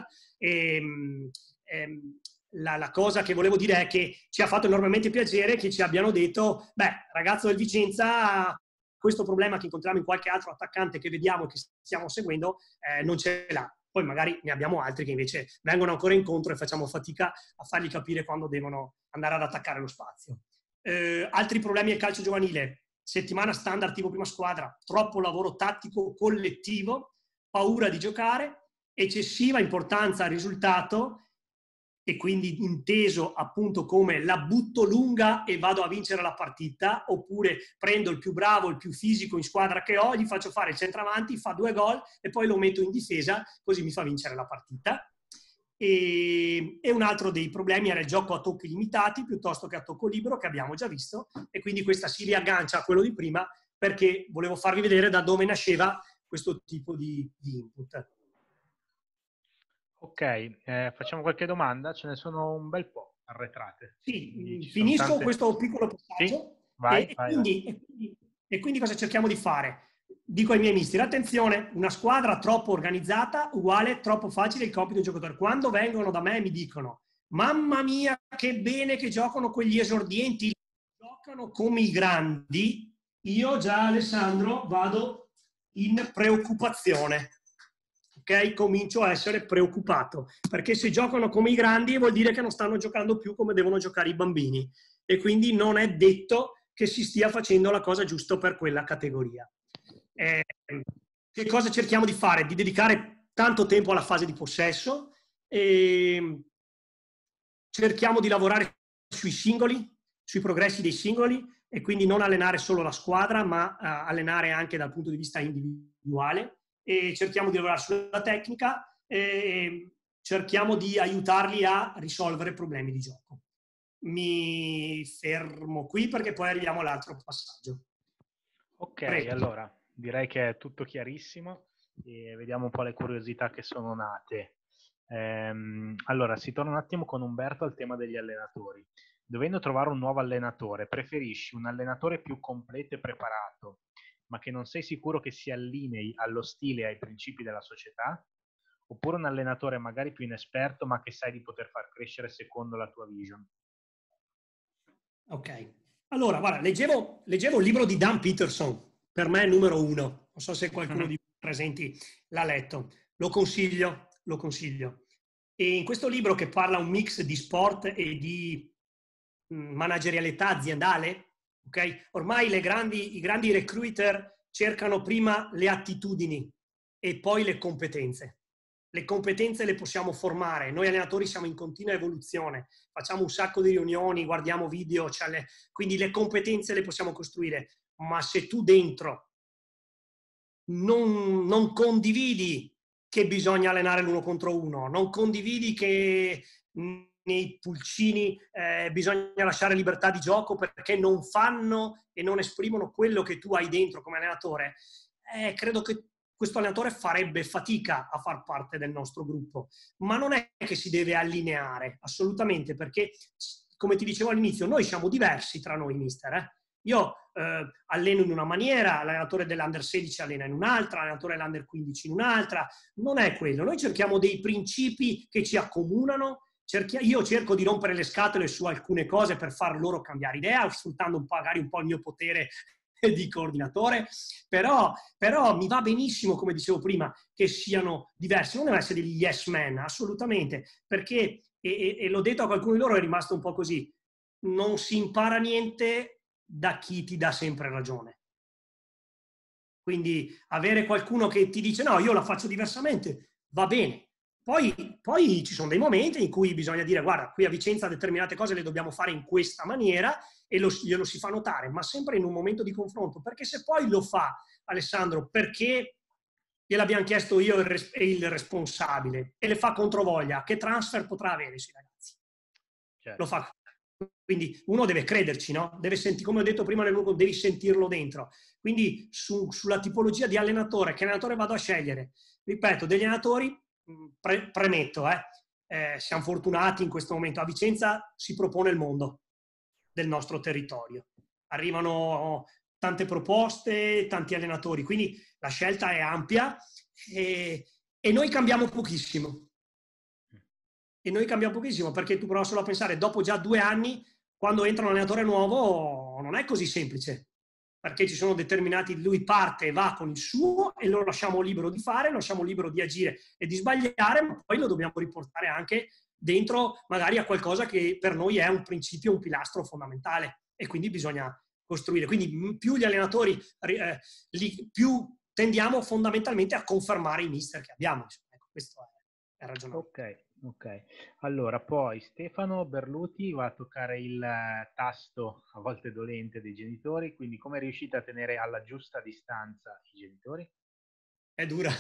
La cosa che volevo dire è che ci ha fatto enormemente piacere che ci abbiano detto, ragazzo del Vicenza, questo problema che incontriamo in qualche altro attaccante che vediamo e che stiamo seguendo non ce l'ha. Poi magari ne abbiamo altri che invece vengono ancora incontro e facciamo fatica a fargli capire quando devono andare ad attaccare lo spazio. Altri problemi al calcio giovanile: settimana standard tipo prima squadra, troppo lavoro tattico collettivo, paura di giocare, eccessiva importanza al risultato, e quindi inteso appunto come la butto lunga e vado a vincere la partita, oppure prendo il più bravo, il più fisico in squadra che ho, gli faccio fare il centravanti, fa 2 gol e poi lo metto in difesa, così mi fa vincere la partita. E un altro dei problemi era il gioco a tocchi limitati piuttosto che a tocco libero, che abbiamo già visto, e quindi questa si riaggancia a quello di prima perché volevo farvi vedere da dove nasceva questo tipo di input. Ok, facciamo qualche domanda, ce ne sono un bel po' arretrate. Sì, finisco questo piccolo passaggio. Sì, vai. E quindi cosa cerchiamo di fare? Dico ai miei mister, attenzione, una squadra troppo organizzata uguale troppo facile il compito del giocatore. Quando vengono da me e mi dicono, mamma mia che bene che giocano quegli esordienti, giocano come i grandi, io già, Alessandro, vado in preoccupazione. Okay? Comincio a essere preoccupato, perché se giocano come i grandi vuol dire che non stanno giocando più come devono giocare i bambini, e quindi non è detto che si stia facendo la cosa giusta per quella categoria. Che cosa cerchiamo di fare? Di dedicare tanto tempo alla fase di possesso, e cerchiamo di lavorare sui singoli, sui progressi dei singoli, e quindi non allenare solo la squadra, ma allenare anche dal punto di vista individuale. E cerchiamo di lavorare sulla tecnica e cerchiamo di aiutarli a risolvere problemi di gioco. Mi fermo qui perché poi arriviamo all'altro passaggio. Ok, Prego. allora direi che è tutto chiarissimo e vediamo un po' le curiosità che sono nate. Allora, si torna un attimo con Umberto al tema degli allenatori. Dovendo trovare un nuovo allenatore, preferisci un allenatore più completo e preparato ma che non sei sicuro che si allinei allo stile e ai principi della società, oppure un allenatore magari più inesperto, ma che sai di poter far crescere secondo la tua vision? Ok. Allora, guarda, leggevo il libro di Dan Peterson, per me è numero 1. Non so se qualcuno di voi presenti l'ha letto. Lo consiglio, lo consiglio. E in questo libro, che parla un mix di sport e di managerialità aziendale, ok? Ormai i grandi recruiter cercano prima le attitudini e poi le competenze. Le competenze le possiamo formare. Noi allenatori siamo in continua evoluzione, facciamo un sacco di riunioni, guardiamo video, quindi le competenze le possiamo costruire. Ma se tu dentro non condividi che bisogna allenare l'1 contro 1, non condividi che nei pulcini bisogna lasciare libertà di gioco perché non fanno e non esprimono quello che tu hai dentro come allenatore, credo che questo allenatore farebbe fatica a far parte del nostro gruppo. Ma non è che si deve allineare, assolutamente, perché, come ti dicevo all'inizio, noi siamo diversi tra noi, mister. Io alleno in una maniera, l'allenatore dell'Under 16 allena in un'altra, l'allenatore dell'Under 15 in un'altra. Non è quello. Noi cerchiamo dei principi che ci accomunano. Io cerco di rompere le scatole su alcune cose per far loro cambiare idea, sfruttando magari un po' il mio potere di coordinatore, però mi va benissimo, come dicevo prima, che siano diversi. Non devono essere degli yes men, assolutamente, perché, e l'ho detto a qualcuno di loro, è rimasto un po' così, non si impara niente da chi ti dà sempre ragione. Quindi avere qualcuno che ti dice no, io la faccio diversamente, va bene. Poi ci sono dei momenti in cui bisogna dire guarda, qui a Vicenza determinate cose le dobbiamo fare in questa maniera e glielo si fa notare, ma sempre in un momento di confronto, perché se poi lo fa Alessandro perché gliel'abbiamo chiesto io e il responsabile e le fa controvoglia, che transfer potrà avere sui ragazzi? Certo. Lo fa. Quindi uno deve crederci, no? Deve sentire, come ho detto prima nel gruppo, devi sentirlo dentro. Quindi sulla tipologia di allenatore, che allenatore vado a scegliere? Ripeto, degli allenatori, premetto, siamo fortunati in questo momento. A Vicenza si propone il mondo del nostro territorio. Arrivano tante proposte, tanti allenatori, quindi la scelta è ampia e noi cambiamo pochissimo. E noi cambiamo pochissimo, perché tu prova solo a pensare, dopo già 2 anni, quando entra un allenatore nuovo, non è così semplice, perché ci sono determinati, lui parte e va con il suo e lo lasciamo libero di fare, lo lasciamo libero di agire e di sbagliare, ma poi lo dobbiamo riportare anche dentro magari a qualcosa che per noi è un principio, un pilastro fondamentale, e quindi bisogna costruire. Quindi più gli allenatori, più tendiamo fondamentalmente a confermare i mister che abbiamo. Ecco, questo è ragionevole. Ok. Allora, poi Stefano Berluti va a toccare il tasto a volte dolente dei genitori, quindi come riuscite a tenere alla giusta distanza i genitori? È dura.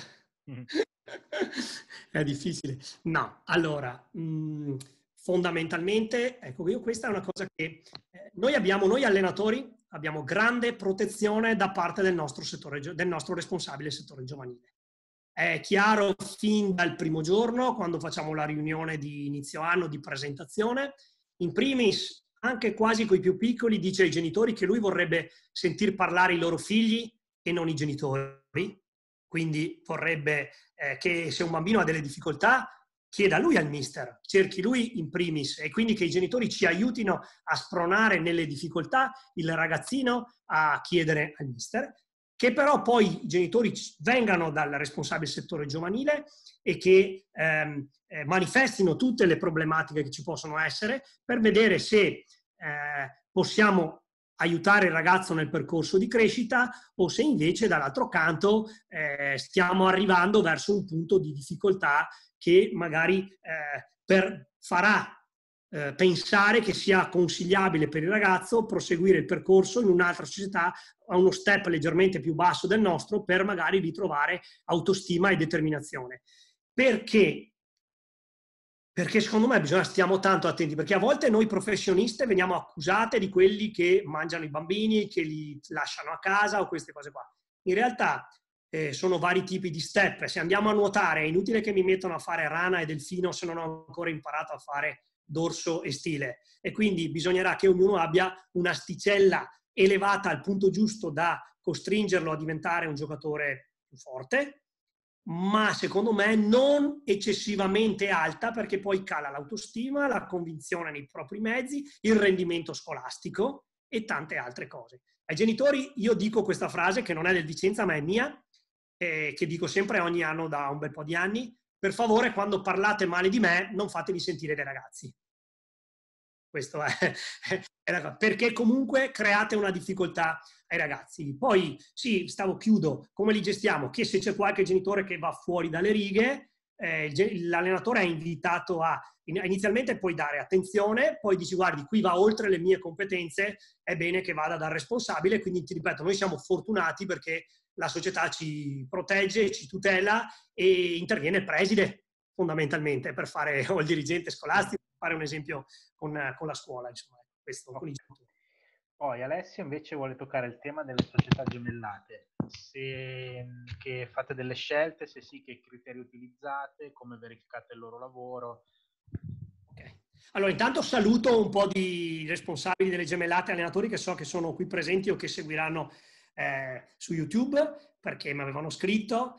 È difficile. No, allora, fondamentalmente, ecco, questa è una cosa che noi allenatori abbiamo grande protezione da parte del nostro responsabile settore giovanile. È chiaro fin dal primo giorno, quando facciamo la riunione di inizio anno, di presentazione, in primis, anche quasi coi più piccoli, dice ai genitori che lui vorrebbe sentir parlare i loro figli e non i genitori. Quindi vorrebbe che se un bambino ha delle difficoltà, chieda lui al mister, cerchi lui in primis, e quindi che i genitori ci aiutino a spronare nelle difficoltà il ragazzino a chiedere al mister, che però poi i genitori vengano dal responsabile settore giovanile e che manifestino tutte le problematiche che ci possono essere per vedere se possiamo aiutare il ragazzo nel percorso di crescita o se invece dall'altro canto stiamo arrivando verso un punto di difficoltà che magari farà pensare che sia consigliabile per il ragazzo proseguire il percorso in un'altra società a uno step leggermente più basso del nostro per magari ritrovare autostima e determinazione. Perché? Perché secondo me stiamo tanto attenti, perché a volte noi professioniste veniamo accusate di quelli che mangiano i bambini, che li lasciano a casa o queste cose qua. In realtà sono vari tipi di step. Se andiamo a nuotare è inutile che mi mettano a fare rana e delfino se non ho ancora imparato a fare dorso e stile, e quindi bisognerà che ognuno abbia un'asticella elevata al punto giusto da costringerlo a diventare un giocatore più forte, ma secondo me non eccessivamente alta, perché poi cala l'autostima, la convinzione nei propri mezzi, il rendimento scolastico e tante altre cose. Ai genitori io dico questa frase che non è del Vicenza ma è mia, che dico sempre ogni anno da un bel po' di anni: per favore, quando parlate male di me non fatevi sentire dai ragazzi. Questo è perché comunque create una difficoltà ai ragazzi. Poi sì, chiudo, come li gestiamo? Che se c'è qualche genitore che va fuori dalle righe, l'allenatore è invitato a inizialmente puoi dare attenzione, poi dici guardi, qui va oltre le mie competenze, è bene che vada dal responsabile. Quindi ti ripeto, noi siamo fortunati perché la società ci protegge, ci tutela e interviene il preside fondamentalmente per fare, o il dirigente scolastico, per fare un esempio con la scuola, insomma, questo con i genitori. Poi Alessio invece vuole toccare il tema delle società gemellate, che fate delle scelte, se sì, che criteri utilizzate, come verificate il loro lavoro. Okay. Allora, intanto saluto un po' di responsabili delle gemellate, allenatori che so che sono qui presenti o che seguiranno su YouTube, perché mi avevano scritto.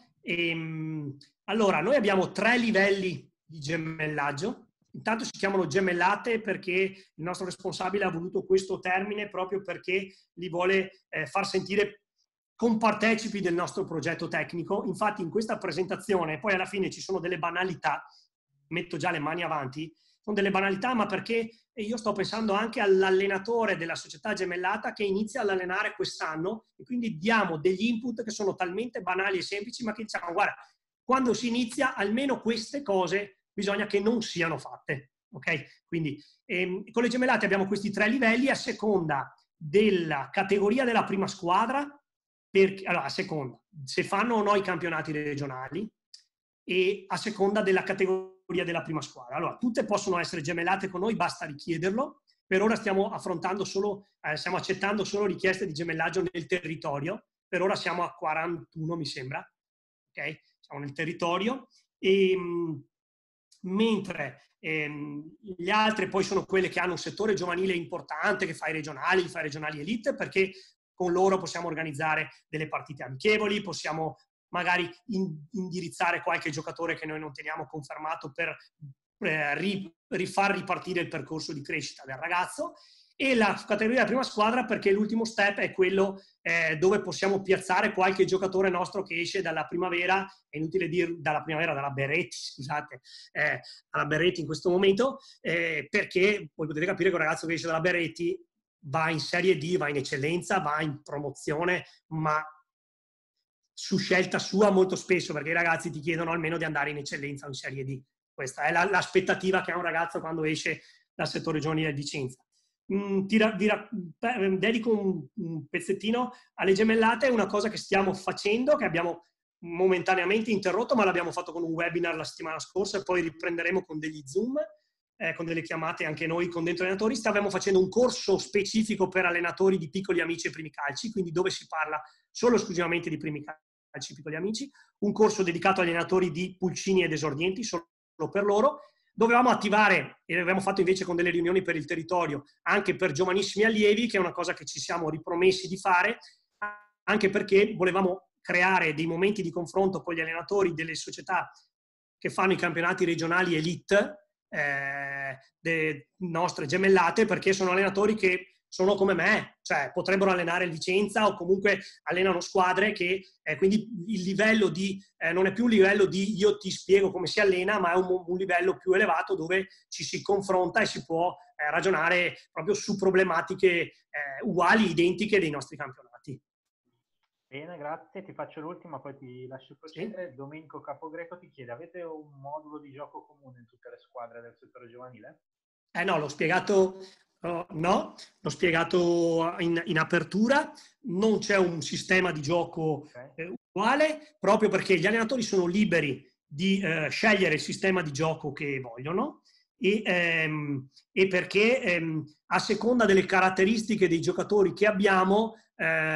Allora, noi abbiamo 3 livelli di gemellaggio. Intanto si chiamano gemellate perché il nostro responsabile ha voluto questo termine proprio perché li vuole far sentire compartecipi del nostro progetto tecnico. Infatti in questa presentazione poi alla fine ci sono delle banalità, metto già le mani avanti, sono delle banalità, ma perché io sto pensando anche all'allenatore della società gemellata che inizia ad allenare quest'anno, e quindi diamo degli input che sono talmente banali e semplici, ma che diciamo guarda, quando si inizia almeno queste cose bisogna che non siano fatte, ok? Quindi con le gemellate abbiamo questi 3 livelli a seconda della categoria della prima squadra, allora a seconda se fanno o no i campionati regionali e a seconda della categoria della prima squadra. Allora, tutte possono essere gemellate con noi, basta richiederlo. Per ora stiamo accettando solo richieste di gemellaggio nel territorio. Per ora siamo a 41, mi sembra. Ok? Siamo nel territorio. Mentre gli altri poi sono quelle che hanno un settore giovanile importante, che fa i regionali elite, perché con loro possiamo organizzare delle partite amichevoli, possiamo magari indirizzare qualche giocatore che noi non teniamo confermato per rifar ripartire il percorso di crescita del ragazzo, e la categoria della prima squadra perché l'ultimo step è quello dove possiamo piazzare qualche giocatore nostro che esce dalla primavera, è inutile dire dalla Berretti, scusate, dalla Berretti in questo momento, perché voi potete capire che un ragazzo che esce dalla Berretti va in Serie D, va in eccellenza, va in promozione, ma su scelta sua molto spesso, perché i ragazzi ti chiedono almeno di andare in eccellenza o in Serie D. Questa è l'aspettativa che ha un ragazzo quando esce dal settore giovanile di Vicenza. Dedico un pezzettino alle gemellate, è una cosa che stiamo facendo, che abbiamo momentaneamente interrotto, ma l'abbiamo fatto con un webinar la settimana scorsa e poi riprenderemo con degli Zoom, con delle chiamate anche noi con dentro allenatori. Stavamo facendo un corso specifico per allenatori di piccoli amici e primi calci, quindi dove si parla solo esclusivamente di primi calci, piccoli amici, un corso dedicato agli allenatori di pulcini ed esordienti, solo per loro. Dovevamo attivare, e l'abbiamo fatto invece con delle riunioni per il territorio, anche per giovanissimi allievi, che è una cosa che ci siamo ripromessi di fare, anche perché volevamo creare dei momenti di confronto con gli allenatori delle società che fanno i campionati regionali elite, nostre gemellate, perché sono allenatori che sono come me, cioè potrebbero allenare il Vicenza o comunque allenano squadre che quindi il livello di non è più un livello di io ti spiego come si allena, ma è un livello più elevato dove ci si confronta e si può ragionare proprio su problematiche uguali, identiche dei nostri campionati. Bene, grazie. Ti faccio l'ultima, poi ti lascio procedere. Sì. Domenico Capogreco ti chiede: avete un modulo di gioco comune in tutte le squadre del settore giovanile? No, l'ho spiegato. No, l'ho spiegato in apertura. Non c'è un sistema di gioco uguale, proprio perché gli allenatori sono liberi di scegliere il sistema di gioco che vogliono e perché a seconda delle caratteristiche dei giocatori che abbiamo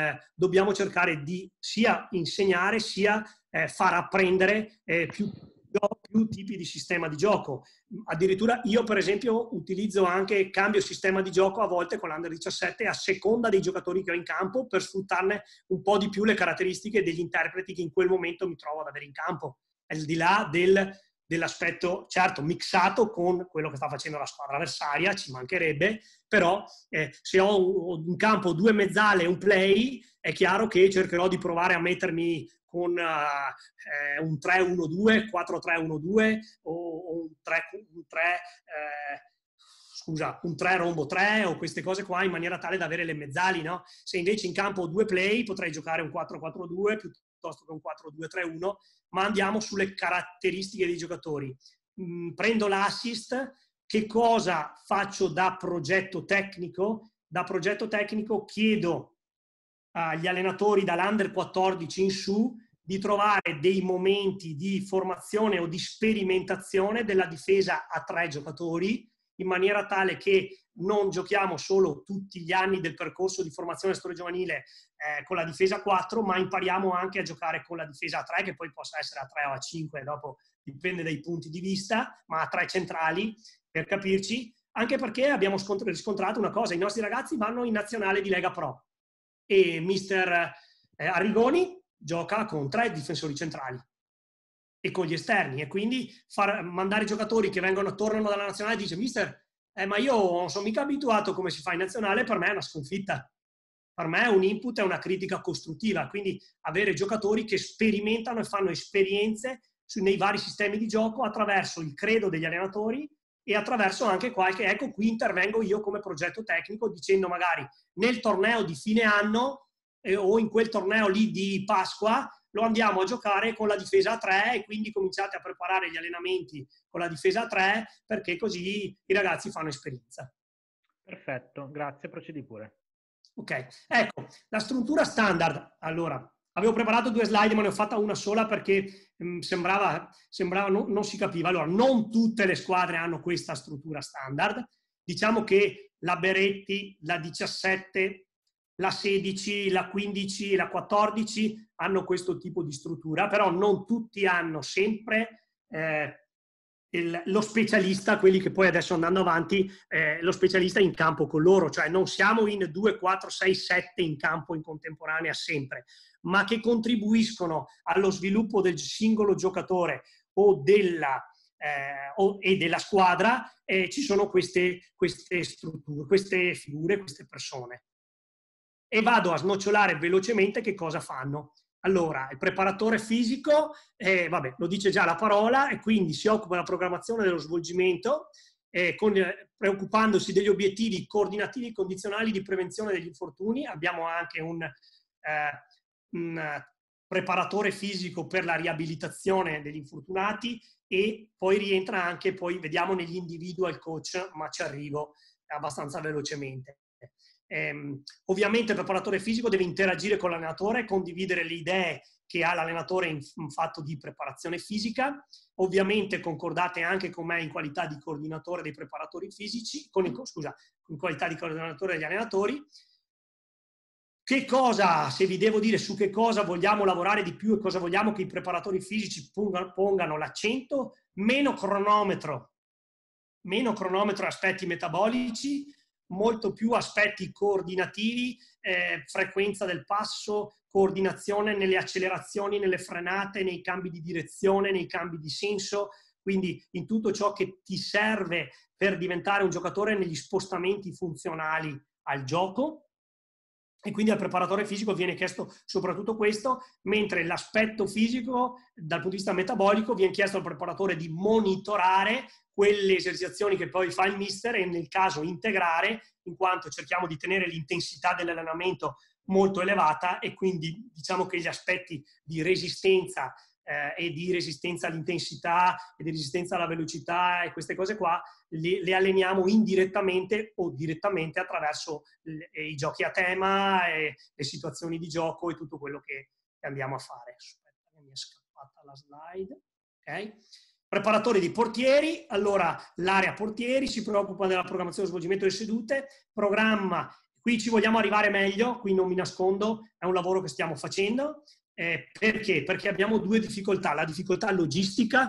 dobbiamo cercare di sia insegnare sia far apprendere più più tipi di sistema di gioco. Addirittura io, per esempio, utilizzo anche, cambio sistema di gioco a volte con l'Under 17 a seconda dei giocatori che ho in campo, per sfruttarne un po' di più le caratteristiche degli interpreti che in quel momento mi trovo ad avere in campo, al di là dell'aspetto, certo, mixato con quello che sta facendo la squadra avversaria, ci mancherebbe, però se ho in campo 2 mezzale e un play, è chiaro che cercherò di provare a mettermi con un 3-1-2, 4-3-1-2 o un 3 rombo 3 o queste cose qua, in maniera tale da avere le mezzali, no? Se invece in campo ho 2 play, potrei giocare un 4-4-2 piuttosto che un 4-2-3-1, ma andiamo sulle caratteristiche dei giocatori. Prendo l'assist, che cosa faccio da progetto tecnico? Da progetto tecnico chiedo agli allenatori dall'Under 14 in su di trovare dei momenti di formazione o di sperimentazione della difesa a 3 giocatori, in maniera tale che non giochiamo solo tutti gli anni del percorso di formazione storia giovanile con la difesa a 4, ma impariamo anche a giocare con la difesa a 3, che poi possa essere a 3 o a 5, dopo dipende dai punti di vista, ma a 3 centrali, per capirci, anche perché abbiamo riscontrato una cosa: i nostri ragazzi vanno in nazionale di Lega Pro e mister Arrigoni gioca con 3 difensori centrali e con gli esterni, e quindi mandare giocatori che tornano dalla nazionale e dice: mister, ma io non sono mica abituato come si fa in nazionale, per me è una sconfitta, per me è un input, è una critica costruttiva. Quindi avere giocatori che sperimentano e fanno esperienze nei vari sistemi di gioco attraverso il credo degli allenatori e attraverso anche qualche, ecco, qui intervengo io come progetto tecnico dicendo magari nel torneo di fine anno o in quel torneo lì di Pasqua lo andiamo a giocare con la difesa a 3 e quindi cominciate a preparare gli allenamenti con la difesa a 3, perché così i ragazzi fanno esperienza. Perfetto, grazie, procedi pure. Ok, ecco, la struttura standard. Allora, avevo preparato 2 slide, ma ne ho fatta una sola perché sembrava non si capiva. Allora, non tutte le squadre hanno questa struttura standard. Diciamo che la Beretti, la 17, la 16, la 15 e la 14 hanno questo tipo di struttura, però non tutti hanno sempre lo specialista, quelli che poi adesso andando avanti, lo specialista in campo con loro, cioè non siamo in 2, 4, 6, 7 in campo in contemporanea sempre, ma che contribuiscono allo sviluppo del singolo giocatore o della squadra. Ci sono queste strutture, queste figure, queste persone. E vado a snocciolare velocemente che cosa fanno. Allora, il preparatore fisico, vabbè, lo dice già la parola, e quindi si occupa della programmazione dello svolgimento, preoccupandosi degli obiettivi coordinativi condizionali di prevenzione degli infortuni. Abbiamo anche un preparatore fisico per la riabilitazione degli infortunati, e poi rientra anche, poi vediamo negli individual coach, ma ci arrivo abbastanza velocemente. Ovviamente il preparatore fisico deve interagire con l'allenatore, condividere le idee che ha l'allenatore in fatto di preparazione fisica, ovviamente concordate anche con me in qualità di coordinatore dei preparatori fisici, in qualità di coordinatore degli allenatori. Che cosa, se vi devo dire su che cosa vogliamo lavorare di più e cosa vogliamo che i preparatori fisici pongano l'accento: meno cronometro aspetti metabolici, molto più aspetti coordinativi, frequenza del passo, coordinazione nelle accelerazioni, nelle frenate, nei cambi di direzione, nei cambi di senso, quindi in tutto ciò che ti serve per diventare un giocatore negli spostamenti funzionali al gioco. E quindi al preparatore fisico viene chiesto soprattutto questo, mentre l'aspetto fisico dal punto di vista metabolico viene chiesto al preparatore di monitorare quelle esercitazioni che poi fa il mister e nel caso integrare, in quanto cerchiamo di tenere l'intensità dell'allenamento molto elevata, e quindi diciamo che gli aspetti di resistenza e di resistenza all'intensità e di resistenza alla velocità e queste cose qua le alleniamo indirettamente o direttamente attraverso i giochi a tema e le situazioni di gioco e tutto quello che andiamo a fare. Aspetta, mi è scappata la slide. Ok. Preparatori di portieri. Allora, l'area portieri si preoccupa della programmazione e svolgimento delle sedute, programma. Qui ci vogliamo arrivare meglio, qui non mi nascondo, è un lavoro che stiamo facendo. Perché? Perché abbiamo 2 difficoltà: la difficoltà logistica,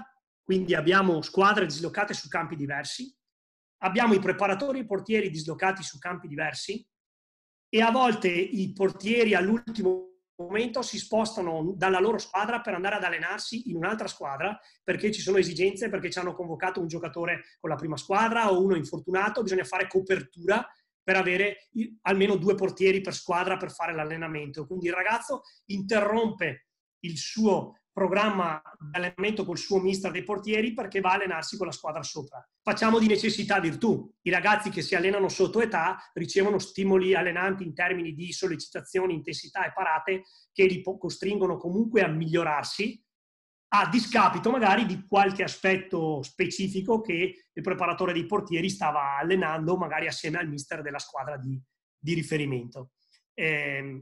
quindi abbiamo squadre dislocate su campi diversi, abbiamo i preparatori e i portieri dislocati su campi diversi e a volte i portieri all'ultimo momento si spostano dalla loro squadra per andare ad allenarsi in un'altra squadra perché ci sono esigenze, perché ci hanno convocato un giocatore con la prima squadra o uno infortunato, bisogna fare copertura per avere almeno 2 portieri per squadra per fare l'allenamento. Quindi il ragazzo interrompe il suo programma di allenamento col suo mister dei portieri perché va a allenarsi con la squadra sopra. Facciamo di necessità virtù. I ragazzi che si allenano sotto età ricevono stimoli allenanti in termini di sollecitazioni, intensità e parate che li costringono comunque a migliorarsi a discapito magari di qualche aspetto specifico che il preparatore dei portieri stava allenando magari assieme al mister della squadra di riferimento. Il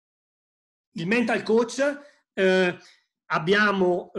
mental coach, abbiamo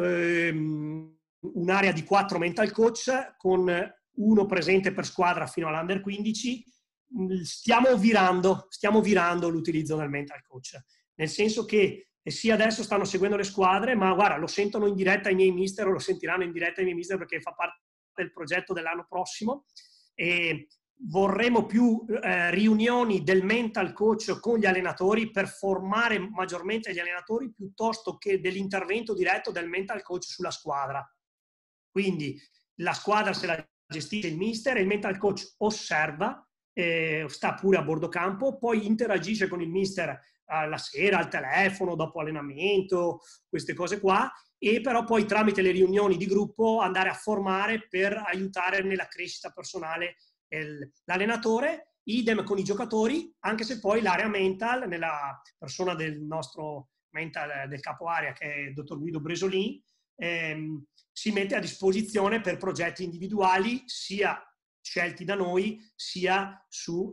un'area di 4 mental coach con uno presente per squadra fino all'Under 15. Stiamo virando l'utilizzo del mental coach, nel senso che sì, adesso stanno seguendo le squadre, ma guarda, lo sentono in diretta i miei mister o lo sentiranno in diretta i miei mister perché fa parte del progetto dell'anno prossimo e vorremmo più riunioni del mental coach con gli allenatori per formare maggiormente gli allenatori piuttosto che dell'intervento diretto del mental coach sulla squadra. Quindi la squadra se la gestisce il mister e il mental coach osserva, sta pure a bordo campo, poi interagisce con il mister la sera, al telefono, dopo allenamento, queste cose qua, e però poi tramite le riunioni di gruppo andare a formare per aiutare nella crescita personale l'allenatore, idem con i giocatori, anche se poi l'area mental, nella persona del nostro mental del capo area che è il dottor Guido Bresolin, si mette a disposizione per progetti individuali sia scelti da noi sia su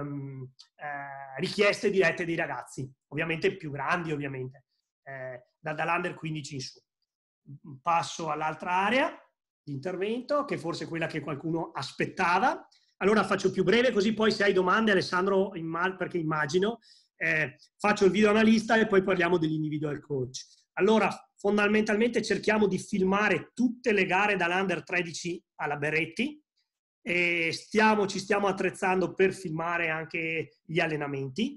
richieste dirette dei ragazzi, ovviamente più grandi ovviamente, dall'Under 15 in su. Passo all'altra area di intervento che forse è quella che qualcuno aspettava. Allora faccio più breve così poi se hai domande Alessandro, perché immagino, faccio il video analista e poi parliamo dell'individual coach. Allora fondamentalmente cerchiamo di filmare tutte le gare dall'Under 13 alla Berretti e ci stiamo attrezzando per filmare anche gli allenamenti.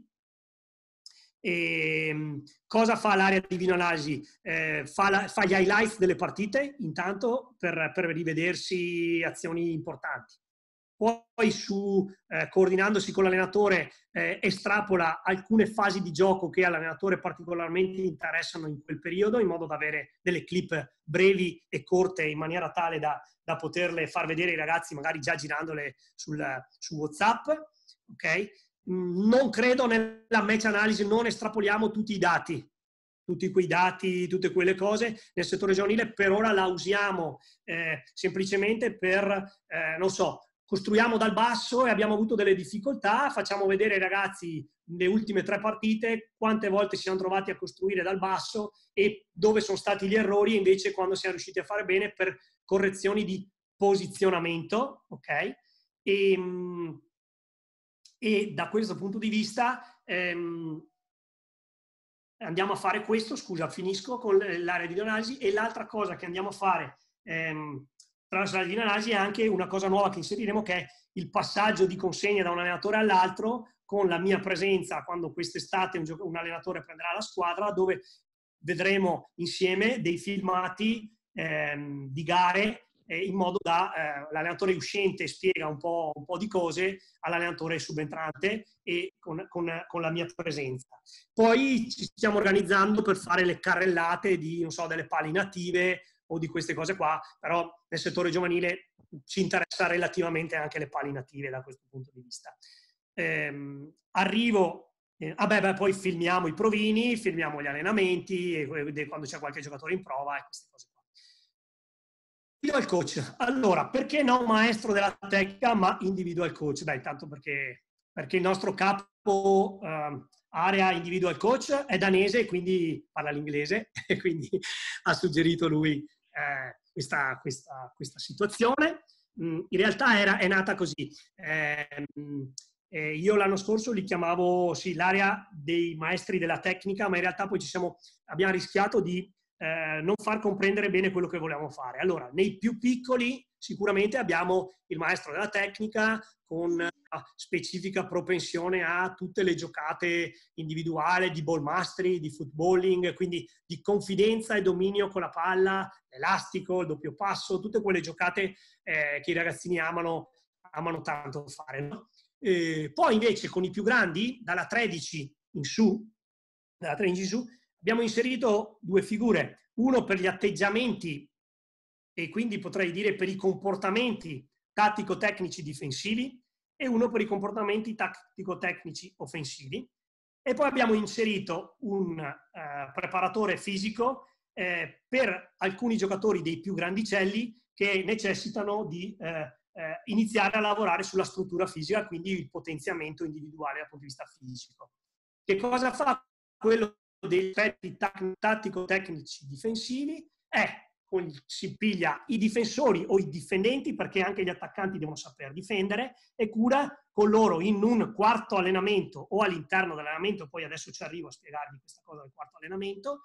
Cosa fa l'area di videoanalisi? Fa gli highlights delle partite intanto per rivedersi azioni importanti. Poi coordinandosi con l'allenatore estrapola alcune fasi di gioco che all'allenatore particolarmente interessano in quel periodo in modo da avere delle clip brevi e corte in maniera tale da poterle far vedere ai ragazzi magari già girandole su WhatsApp. Okay? Non credo nella match analisi, non estrapoliamo tutti i dati, tutti quei dati, tutte quelle cose nel settore giovanile, per ora la usiamo semplicemente per, non so, costruiamo dal basso e abbiamo avuto delle difficoltà, facciamo vedere ai ragazzi le ultime 3 partite quante volte si sono trovati a costruire dal basso e dove sono stati gli errori invece quando siamo riusciti a fare bene per correzioni di posizionamento, ok? E da questo punto di vista andiamo a fare questo, scusa, finisco con l'area di videoanalisi, e l'altra cosa che andiamo a fare tra l'area di videoanalisi è anche una cosa nuova che inseriremo, che è il passaggio di consegna da un allenatore all'altro con la mia presenza quando quest'estate un allenatore prenderà la squadra, dove vedremo insieme dei filmati di gare in modo da l'allenatore uscente spiega un po' di cose all'allenatore subentrante e con la mia presenza. Poi ci stiamo organizzando per fare le carrellate di, non so, delle pali native o di queste cose qua, però nel settore giovanile ci interessa relativamente anche le pali native da questo punto di vista. Poi filmiamo i provini, filmiamo gli allenamenti e quando c'è qualche giocatore in prova e queste cose qua. Individual coach. Allora, perché no maestro della tecnica ma individual coach? Beh, intanto perché il nostro capo area individual coach è danese e quindi parla l'inglese e quindi ha suggerito lui questa situazione. In realtà è nata così. Io l'anno scorso li chiamavo l'area dei maestri della tecnica, ma in realtà poi abbiamo rischiato di non far comprendere bene quello che volevamo fare. Allora, nei più piccoli sicuramente abbiamo il maestro della tecnica con specifica propensione a tutte le giocate individuali, di ball mastery, di footballing, quindi di confidenza e dominio con la palla, l'elastico, il doppio passo, tutte quelle giocate che i ragazzini amano tanto fare, no? Poi invece con i più grandi, dalla 13 in su, abbiamo inserito due figure, uno per gli atteggiamenti e quindi potrei dire per i comportamenti tattico-tecnici difensivi e uno per i comportamenti tattico-tecnici offensivi. E poi abbiamo inserito un preparatore fisico per alcuni giocatori dei più grandicelli che necessitano di iniziare a lavorare sulla struttura fisica, quindi il potenziamento individuale dal punto di vista fisico. Che cosa fa quello dei aspetti tattico-tecnici difensivi? Si piglia i difensori o i difendenti, perché anche gli attaccanti devono saper difendere, e cura con loro in un quarto allenamento o all'interno dell'allenamento, poi adesso ci arrivo a spiegarvi questa cosa del quarto allenamento,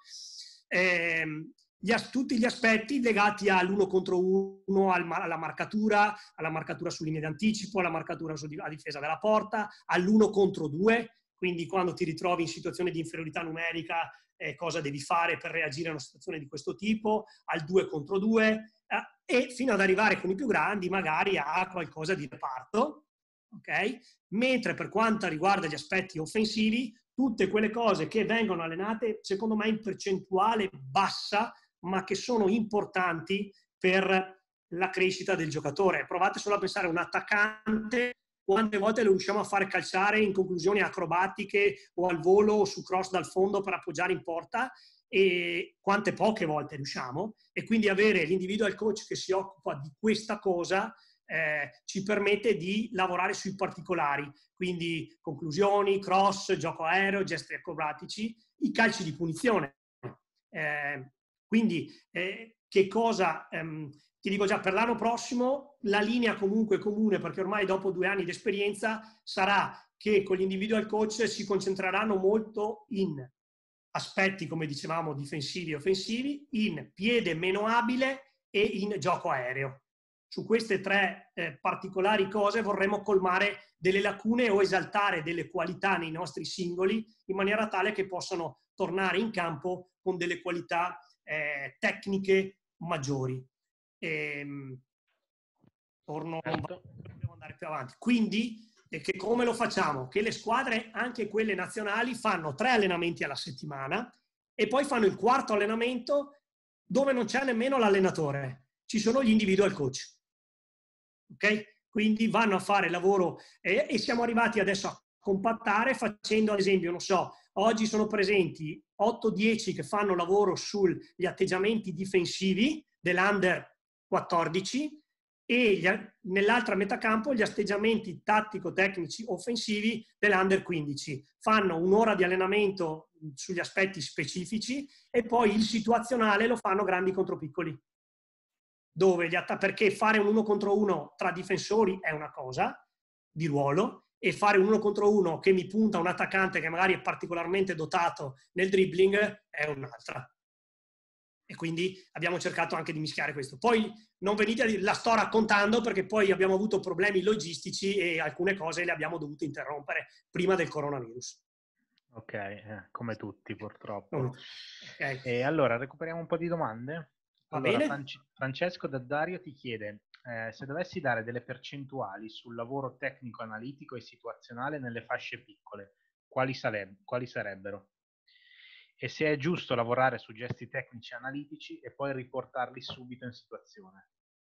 tutti gli aspetti legati all'1 contro 1, alla marcatura su linea d'anticipo, alla marcatura a difesa della porta, all'1 contro 2, quindi quando ti ritrovi in situazione di inferiorità numerica, cosa devi fare per reagire a una situazione di questo tipo, al 2 contro 2, e fino ad arrivare con i più grandi magari a qualcosa di reparto, ok? Mentre per quanto riguarda gli aspetti offensivi, tutte quelle cose che vengono allenate, secondo me, in percentuale bassa, ma che sono importanti per la crescita del giocatore. Provate solo a pensare a un attaccante, quante volte lo riusciamo a fare calciare in conclusioni acrobatiche o al volo o su cross dal fondo per appoggiare in porta, e quante poche volte riusciamo, e quindi avere l'individual coach che si occupa di questa cosa ci permette di lavorare sui particolari, quindi conclusioni, cross, gioco aereo, gesti acrobatici, i calci di punizione. Quindi che cosa... ti dico già, per l'anno prossimo la linea comunque comune, perché ormai dopo 2 anni di esperienza, sarà che con gli individual coach si concentreranno molto in aspetti, come dicevamo, difensivi e offensivi, in piede meno abile e in gioco aereo. Su queste 3 particolari cose vorremmo colmare delle lacune o esaltare delle qualità nei nostri singoli, in maniera tale che possano tornare in campo con delle qualità tecniche maggiori. Dobbiamo andare più avanti. Quindi, che come lo facciamo? Che le squadre, anche quelle nazionali, fanno 3 allenamenti alla settimana e poi fanno il quarto allenamento dove non c'è nemmeno l'allenatore, ci sono gli individual coach. Ok? Quindi vanno a fare lavoro e siamo arrivati adesso a compattare facendo, ad esempio, non so, oggi sono presenti 8-10 che fanno lavoro sugli atteggiamenti difensivi dell'Under 14 e nell'altra metà campo gli atteggiamenti tattico-tecnici offensivi dell'Under 15. Fanno un'ora di allenamento sugli aspetti specifici e poi il situazionale lo fanno grandi contro piccoli. Perché fare un 1 contro 1 tra difensori è una cosa di ruolo, e fare un 1 contro 1 che mi punta un attaccante che magari è particolarmente dotato nel dribbling è un'altra. E quindi abbiamo cercato anche di mischiare questo. Poi non venite a dire, la sto raccontando perché poi abbiamo avuto problemi logistici e alcune cose le abbiamo dovute interrompere prima del coronavirus. Ok, come tutti purtroppo. Okay. E allora recuperiamo un po' di domande. Va bene? Francesco da Dario ti chiede se dovessi dare delle percentuali sul lavoro tecnico, analitico e situazionale nelle fasce piccole, quali sarebbero? E se è giusto lavorare su gesti tecnici e analitici e poi riportarli subito in situazione?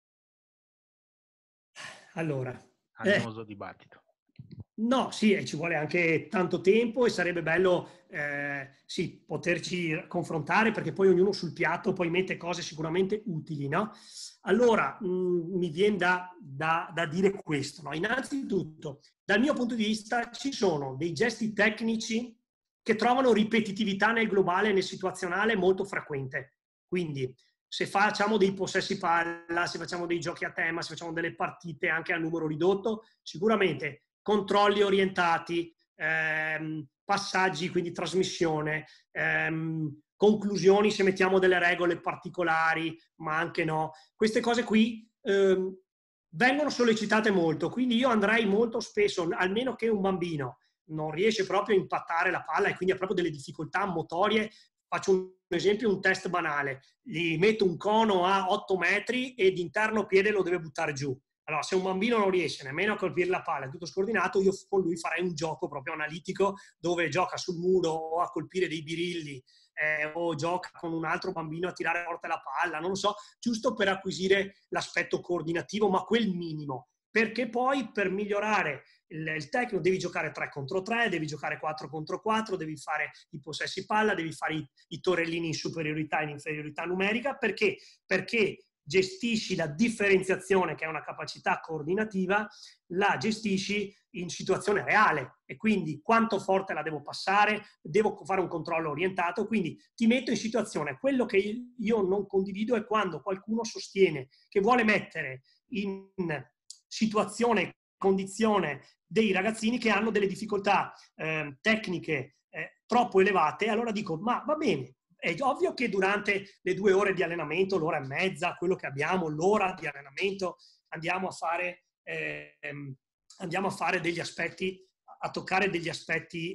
Allora, annoso dibattito. No, sì, ci vuole anche tanto tempo e sarebbe bello sì, poterci confrontare, perché poi ognuno sul piatto poi mette cose sicuramente utili, no? Allora, mi viene da dire questo, no? Innanzitutto, dal mio punto di vista ci sono dei gesti tecnici che trovano ripetitività nel globale e nel situazionale molto frequente. Quindi, se facciamo dei possessi palla, se facciamo dei giochi a tema, se facciamo delle partite anche a numero ridotto, sicuramente controlli orientati, passaggi, quindi trasmissione, conclusioni se mettiamo delle regole particolari, ma anche no. Queste cose qui vengono sollecitate molto, quindi io andrei molto spesso, almeno che un bambino non riesce proprio a impattare la palla e quindi ha proprio delle difficoltà motorie. Faccio un esempio, un test banale. Gli metto un cono a 8 metri e d'interno piede lo deve buttare giù. Allora, se un bambino non riesce nemmeno a colpire la palla, è tutto scordinato, io con lui farei un gioco proprio analitico dove gioca sul muro o a colpire dei birilli o gioca con un altro bambino a tirare forte la palla, non lo so, giusto per acquisire l'aspetto coordinativo, ma quel minimo. Perché poi per migliorare il tecnico devi giocare 3 contro 3, devi giocare 4 contro 4, devi fare i possessi palla, devi fare i torellini in superiorità e in inferiorità numerica. Perché? Perché gestisci la differenziazione, che è una capacità coordinativa, la gestisci in situazione reale e quindi quanto forte la devo passare, devo fare un controllo orientato, quindi ti metto in situazione. Quello che io non condivido è quando qualcuno sostiene che vuole mettere in situazione, condizione dei ragazzini che hanno delle difficoltà tecniche troppo elevate. Allora dico, ma va bene, è ovvio che durante le 2 ore di allenamento, l'ora e mezza, quello che abbiamo, l'ora di allenamento, andiamo a fare degli aspetti, a toccare degli aspetti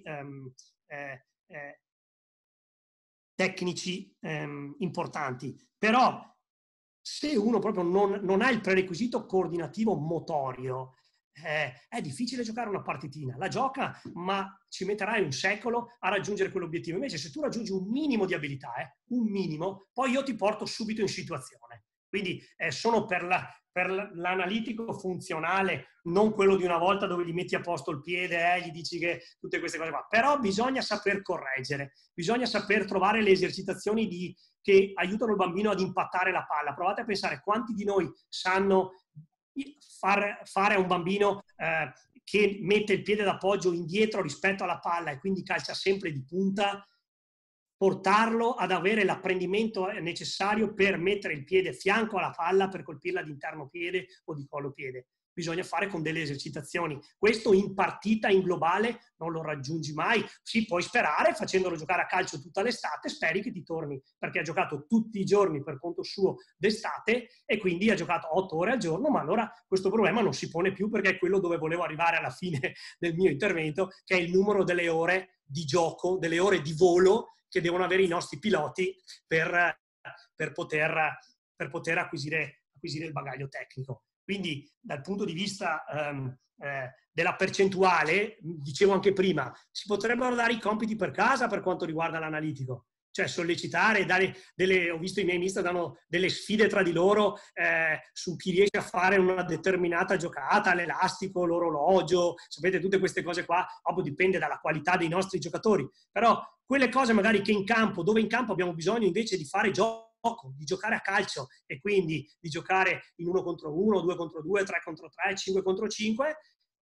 tecnici importanti. Però se uno proprio non ha il prerequisito coordinativo motorio, è difficile giocare una partitina. La gioca, ma ci metterai un secolo a raggiungere quell'obiettivo. Invece se tu raggiungi un minimo di abilità, un minimo, poi io ti porto subito in situazione. Quindi sono per l'analitico funzionale, non quello di una volta dove gli metti a posto il piede, gli dici che tutte queste cose qua. Però bisogna saper correggere, bisogna saper trovare le esercitazioni che aiutano il bambino ad impattare la palla. Provate a pensare quanti di noi sanno fare a un bambino che mette il piede d'appoggio indietro rispetto alla palla e quindi calcia sempre di punta, portarlo ad avere l'apprendimento necessario per mettere il piede fianco alla palla per colpirla di interno piede o di collo piede. Bisogna fare con delle esercitazioni. Questo in partita, in globale, non lo raggiungi mai. Sì, puoi sperare, facendolo giocare a calcio tutta l'estate, speri che ti torni, perché ha giocato tutti i giorni per conto suo d'estate e quindi ha giocato 8 ore al giorno, ma allora questo problema non si pone più, perché è quello dove volevo arrivare alla fine del mio intervento, che è il numero delle ore di gioco, delle ore di volo che devono avere i nostri piloti per poter acquisire il bagaglio tecnico. Quindi dal punto di vista della percentuale, dicevo anche prima, si potrebbero dare i compiti per casa per quanto riguarda l'analitico. Cioè sollecitare, dare ho visto i miei mister danno delle sfide tra di loro su chi riesce a fare una determinata giocata, l'elastico, l'orologio, sapete, tutte queste cose qua, proprio dipende dalla qualità dei nostri giocatori. Però quelle cose magari che in campo, dove in campo abbiamo bisogno invece di fare gioco, di giocare a calcio e quindi di giocare in 1 contro 1, 2 contro 2, 3 contro 3, 5 contro 5,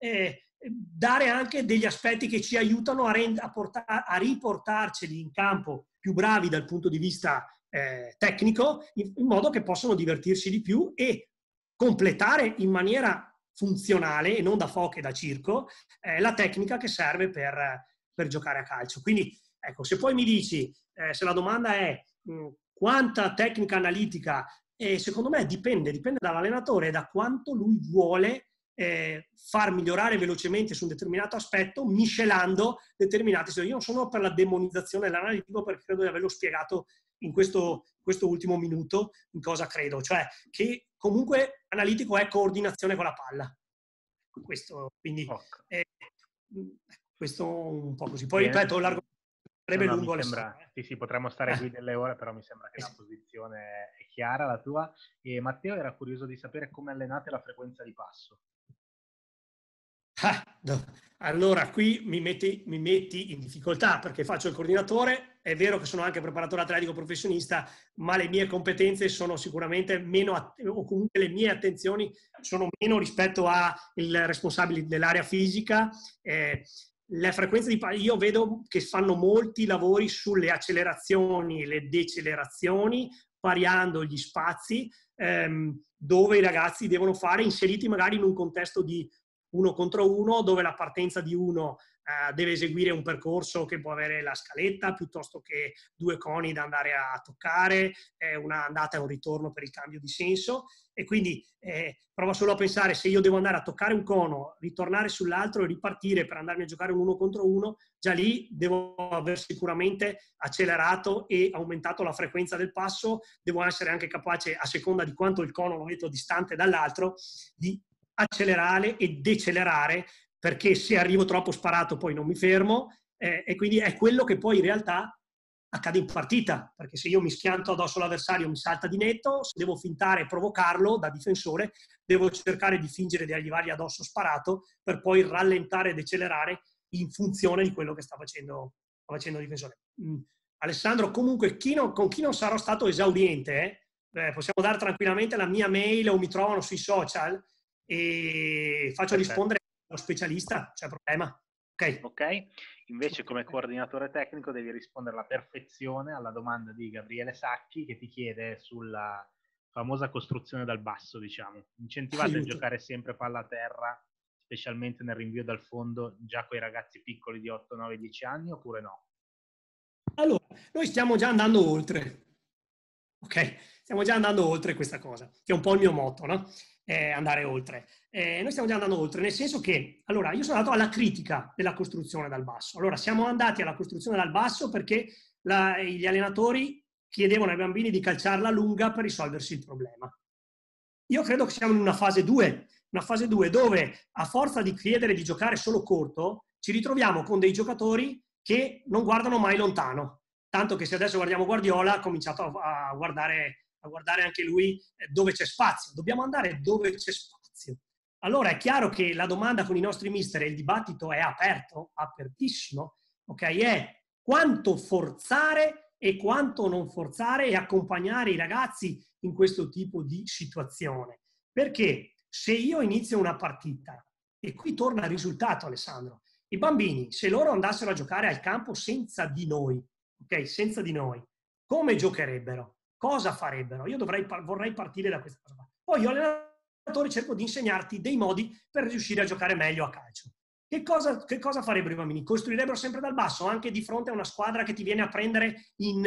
dare anche degli aspetti che ci aiutano a riportarceli in campo più bravi dal punto di vista tecnico, in modo che possano divertirsi di più e completare in maniera funzionale e non da foche da circo la tecnica che serve per giocare a calcio. Quindi ecco, se poi mi dici, se la domanda è quanta tecnica analitica, secondo me dipende dall'allenatore e da quanto lui vuole far migliorare velocemente su un determinato aspetto, miscelando determinate situazioni. Io non sono per la demonizzazione dell'analitico, perché credo di averlo spiegato in questo ultimo minuto in cosa credo, cioè che comunque analitico è coordinazione con la palla. Questo, quindi questo un po' così. Poi ripeto, l'argomento sarebbe lungo. Sì, potremmo stare qui delle ore, però mi sembra che la posizione è chiara, la tua. E Matteo era curioso di sapere come allenate la frequenza di passo. Allora, qui mi metti in difficoltà, perché faccio il coordinatore. È vero che sono anche preparatore atletico professionista, ma le mie competenze sono sicuramente meno, o comunque le mie attenzioni sono meno rispetto al responsabile dell'area fisica. La frequenza di passo, io vedo che fanno molti lavori sulle accelerazioni e le decelerazioni, variando gli spazi dove i ragazzi devono fare, inseriti magari in un contesto di 1 contro 1, dove la partenza di uno deve eseguire un percorso che può avere la scaletta piuttosto che 2 coni da andare a toccare, una andata e un ritorno per il cambio di senso, e quindi prova solo a pensare, se io devo andare a toccare un cono, ritornare sull'altro e ripartire per andarmi a giocare un 1 contro 1, già lì devo aver sicuramente accelerato e aumentato la frequenza del passo, devo essere anche capace, a seconda di quanto il cono lo metto distante dall'altro, di accelerare e decelerare, perché se arrivo troppo sparato poi non mi fermo, e quindi è quello che poi in realtà accade in partita, perché se io mi schianto addosso all'avversario mi salta di netto, se devo fintare e provocarlo da difensore, devo cercare di fingere di arrivargli addosso sparato per poi rallentare e decelerare in funzione di quello che sta facendo il difensore. Alessandro, comunque con chi non sarò stato esauriente, possiamo dare tranquillamente la mia mail o mi trovano sui social e faccio rispondere allo specialista, c'è problema. Ok, invece come coordinatore tecnico devi rispondere alla perfezione alla domanda di Gabriele Sacchi, che ti chiede sulla famosa costruzione dal basso, diciamo. Incentivate a giocare sempre palla a terra, specialmente nel rinvio dal fondo, già con i ragazzi piccoli di 8, 9, 10 anni, oppure no? Allora, noi stiamo già andando oltre. Ok? Stiamo già andando oltre questa cosa, che è un po' il mio motto, no? Andare oltre. Noi stiamo già andando oltre, nel senso che, allora, io sono andato alla critica della costruzione dal basso. Allora, siamo andati alla costruzione dal basso perché gli allenatori chiedevano ai bambini di calciarla lunga per risolversi il problema. Io credo che siamo in una fase 2 dove, a forza di chiedere di giocare solo corto, ci ritroviamo con dei giocatori che non guardano mai lontano. Tanto che se adesso guardiamo Guardiola, ha cominciato a guardare anche lui dove c'è spazio. Dobbiamo andare dove c'è spazio. Allora è chiaro che la domanda con i nostri mister, e il dibattito è aperto, apertissimo, okay? È quanto forzare e quanto non forzare e accompagnare i ragazzi in questo tipo di situazione. Perché se io inizio una partita, e qui torna il risultato, Alessandro, i bambini, se loro andassero a giocare al campo senza di noi, ok, senza di noi, come giocherebbero? Cosa farebbero? Io vorrei partire da questa cosa. Poi io allenatore cerco di insegnarti dei modi per riuscire a giocare meglio a calcio. Che cosa farebbero i bambini? Costruirebbero sempre dal basso, anche di fronte a una squadra che ti viene a prendere in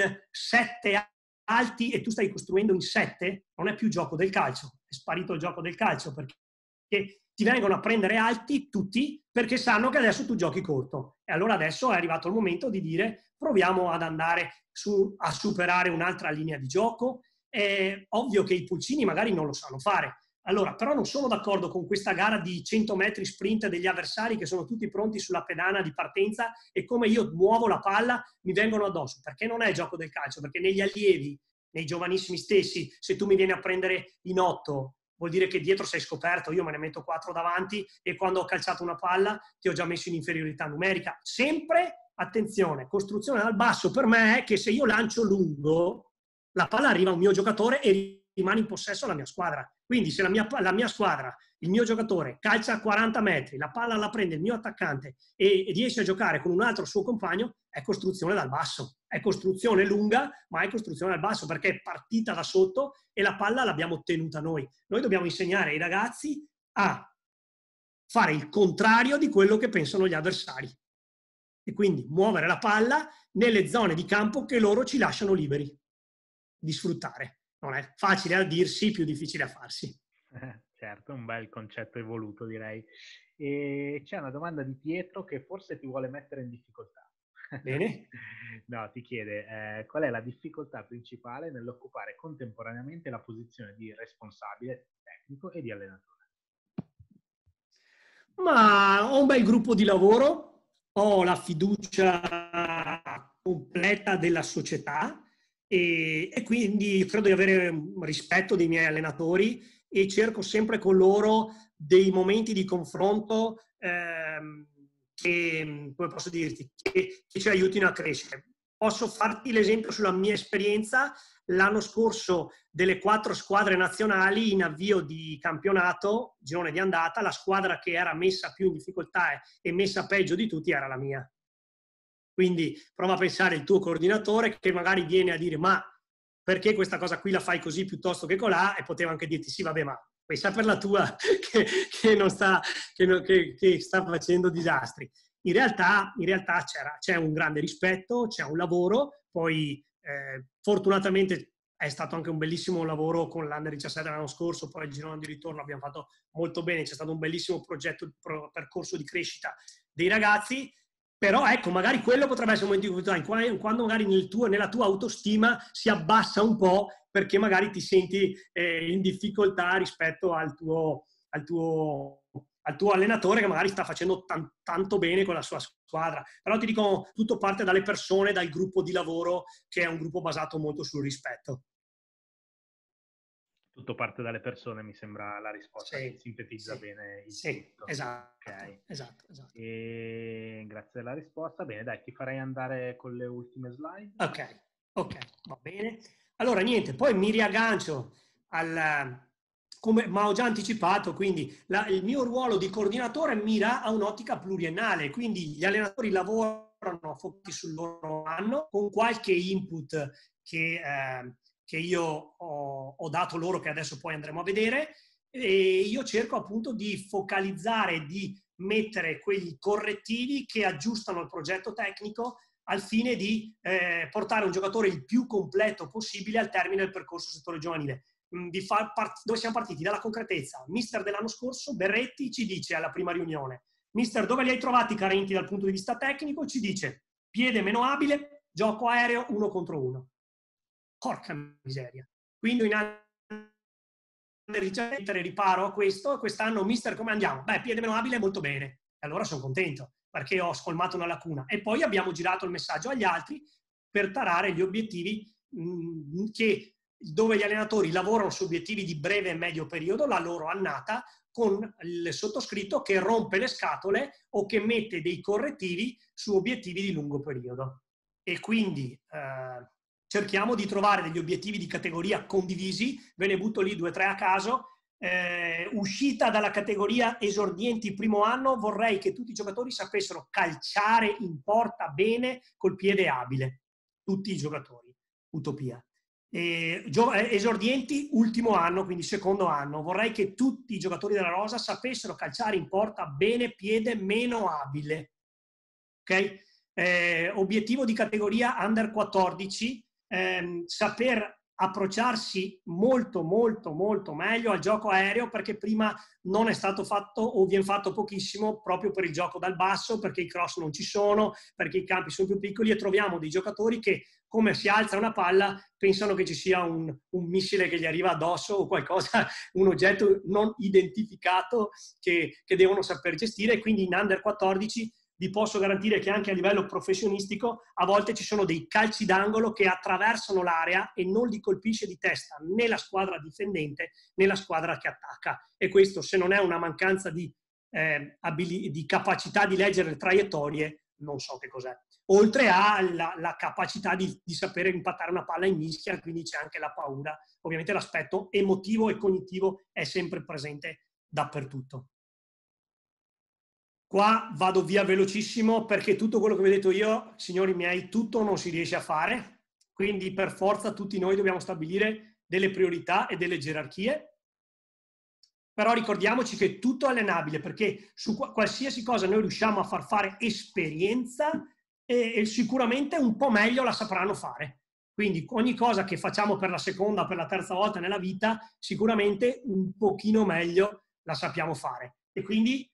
7 alti e tu stai costruendo in 7? Non è più gioco del calcio, è sparito il gioco del calcio, perché ti vengono a prendere alti tutti perché sanno che adesso tu giochi corto. E allora adesso è arrivato il momento di dire proviamo ad andare a superare un'altra linea di gioco. È ovvio che i pulcini magari non lo sanno fare. Allora, però non sono d'accordo con questa gara di 100 metri sprint degli avversari che sono tutti pronti sulla pedana di partenza e come io muovo la palla mi vengono addosso, perché non è il gioco del calcio, perché negli allievi, nei giovanissimi stessi, se tu mi vieni a prendere in 8, vuol dire che dietro sei scoperto, io me ne metto 4 davanti e quando ho calciato una palla ti ho già messo in inferiorità numerica. Sempre, attenzione, costruzione dal basso per me è che se io lancio lungo, la palla arriva a un mio giocatore e rimane in possesso la mia squadra. Quindi se la mia squadra, il mio giocatore calcia a 40 metri, la palla la prende il mio attaccante e riesce a giocare con un altro suo compagno, è costruzione dal basso. È costruzione lunga, ma è costruzione dal basso perché è partita da sotto e la palla l'abbiamo ottenuta noi. Noi dobbiamo insegnare ai ragazzi a fare il contrario di quello che pensano gli avversari. E quindi muovere la palla nelle zone di campo che loro ci lasciano liberi di sfruttare. Non è facile a dirsi, più difficile a farsi. Certo, un bel concetto evoluto, direi. E c'è una domanda di Pietro che forse ti vuole mettere in difficoltà. Bene. No, ti chiede qual è la difficoltà principale nell'occupare contemporaneamente la posizione di responsabile tecnico e di allenatore? Ma ho un bel gruppo di lavoro, ho la fiducia completa della società e quindi credo di avere rispetto dei miei allenatori e cerco sempre con loro dei momenti di confronto che, come posso dirti, che ci aiutino a crescere. Posso farti l'esempio sulla mia esperienza. L'anno scorso delle 4 squadre nazionali in avvio di campionato, girone di andata, la squadra che era messa più in difficoltà e messa peggio di tutti era la mia. Quindi prova a pensare il tuo coordinatore che magari viene a dire ma perché questa cosa qui la fai così piuttosto che colà, e poteva anche dirti sì vabbè ma pensa per la tua che sta facendo disastri. in realtà c'è un grande rispetto, c'è un lavoro, poi fortunatamente è stato anche un bellissimo lavoro con l'Under 17 l'anno scorso, poi il girone di ritorno abbiamo fatto molto bene, c'è stato un bellissimo percorso di crescita dei ragazzi, però ecco, magari quello potrebbe essere un momento di difficoltà, quando magari nella tua autostima si abbassa un po' perché magari ti senti in difficoltà rispetto al tuo allenatore che magari sta facendo tanto bene con la sua squadra. Però ti dico, tutto parte dalle persone, dal gruppo di lavoro, che è un gruppo basato molto sul rispetto. Tutto parte dalle persone, mi sembra la risposta Sì, che sintetizza sì, bene il sì, tutto. esatto, Okay. esatto. E grazie della risposta. Bene, dai, ti farei andare con le ultime slide. Ok, va bene. Allora, niente, poi mi riaggancio ma ho già anticipato, quindi il mio ruolo di coordinatore mira a un'ottica pluriennale, quindi gli allenatori lavorano focati sul loro anno con qualche input che io ho dato loro, che adesso poi andremo a vedere, e io cerco appunto di focalizzare, di mettere quegli correttivi che aggiustano il progetto tecnico al fine di portare un giocatore il più completo possibile al termine del percorso settore giovanile. Dove siamo partiti? Dalla concretezza. Mister dell'anno scorso, Berretti, ci dice alla prima riunione: mister, dove li hai trovati carenti dal punto di vista tecnico? Ci dice: piede meno abile, gioco aereo 1 contro 1. Porca miseria. Quindi in mettere riparo a questo, e quest'anno mister come andiamo? Beh, piede meno abile molto bene. E allora sono contento perché ho scolmato una lacuna. E poi abbiamo girato il messaggio agli altri per tarare gli obiettivi dove gli allenatori lavorano su obiettivi di breve e medio periodo, la loro annata, con il sottoscritto che rompe le scatole o che mette dei correttivi su obiettivi di lungo periodo. E quindi cerchiamo di trovare degli obiettivi di categoria condivisi, ve ne butto lì 2 o 3 a caso. Uscita dalla categoria esordienti primo anno, vorrei che tutti i giocatori sapessero calciare in porta bene col piede abile, tutti i giocatori, utopia. Esordienti ultimo anno, quindi secondo anno, vorrei che tutti i giocatori della rosa sapessero calciare in porta bene, piede meno abile, ok? Obiettivo di categoria under 14, saper approcciarsi molto meglio al gioco aereo, perché prima non è stato fatto o viene fatto pochissimo proprio per il gioco dal basso, perché i cross non ci sono, perché i campi sono più piccoli e troviamo dei giocatori che, come si alza una palla, pensano che ci sia un missile che gli arriva addosso o qualcosa, un oggetto non identificato che devono saper gestire. E quindi in under 14 vi posso garantire che anche a livello professionistico a volte ci sono dei calci d'angolo che attraversano l'area e non li colpisce di testa né la squadra difendente né la squadra che attacca. E questo, se non è una mancanza di capacità di leggere le traiettorie, non so che cos'è. Oltre alla capacità di sapere impattare una palla in mischia, quindi c'è anche la paura. Ovviamente l'aspetto emotivo e cognitivo è sempre presente dappertutto. Qua vado via velocissimo perché tutto quello che vi ho detto io, signori miei, tutto non si riesce a fare, quindi per forza tutti noi dobbiamo stabilire delle priorità e delle gerarchie, però ricordiamoci che tutto è allenabile, perché su qualsiasi cosa noi riusciamo a far fare esperienza e sicuramente un po' meglio la sapranno fare. Quindi ogni cosa che facciamo per la seconda o per la terza volta nella vita, sicuramente un pochino meglio la sappiamo fare. E quindi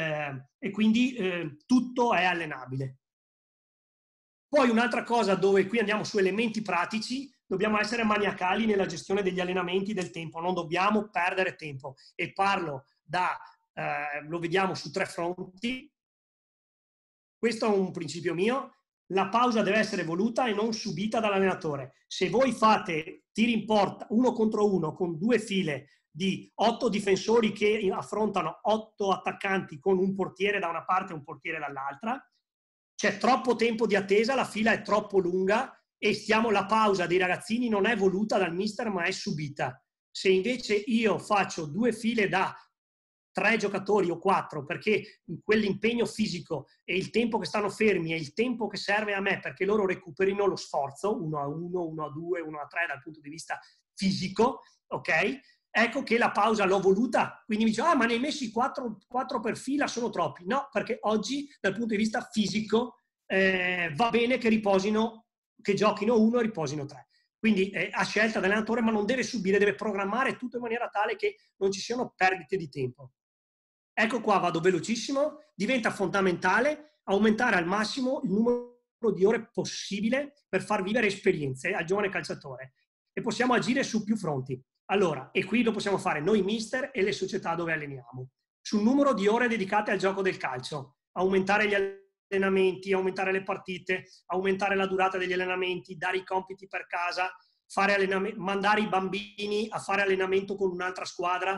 tutto è allenabile. Poi un'altra cosa, dove qui andiamo su elementi pratici, dobbiamo essere maniacali nella gestione degli allenamenti del tempo, non dobbiamo perdere tempo, e parlo lo vediamo su 3 fronti. Questo è un principio mio: la pausa deve essere voluta e non subita dall'allenatore. Se voi fate tiri in porta 1 contro 1 con 2 file di 8 difensori che affrontano 8 attaccanti con un portiere da una parte e un portiere dall'altra, c'è troppo tempo di attesa, la fila è troppo lunga e la pausa dei ragazzini non è voluta dal mister ma è subita. Se invece io faccio 2 file da 3 giocatori o 4, perché quell'impegno fisico e il tempo che stanno fermi e il tempo che serve a me perché loro recuperino lo sforzo, 1 a 1, 1 a 2, 1 a 3 dal punto di vista fisico, ok? ecco che la pausa l'ho voluta. Quindi mi dice, ma ne hai messi 4 per fila, sono troppi. No, perché oggi dal punto di vista fisico va bene che riposino, che giochino 1 e riposino 3. Quindi a scelta dell'allenatore, ma non deve subire, deve programmare tutto in maniera tale che non ci siano perdite di tempo. Ecco qua, vado velocissimo, diventa fondamentale aumentare al massimo il numero di ore possibile per far vivere esperienze al giovane calciatore. E possiamo agire su più fronti. Allora, e qui lo possiamo fare noi mister e le società dove alleniamo. Sul numero di ore dedicate al gioco del calcio, aumentare gli allenamenti, aumentare le partite, aumentare la durata degli allenamenti, dare i compiti per casa, mandare i bambini a fare allenamento con un'altra squadra.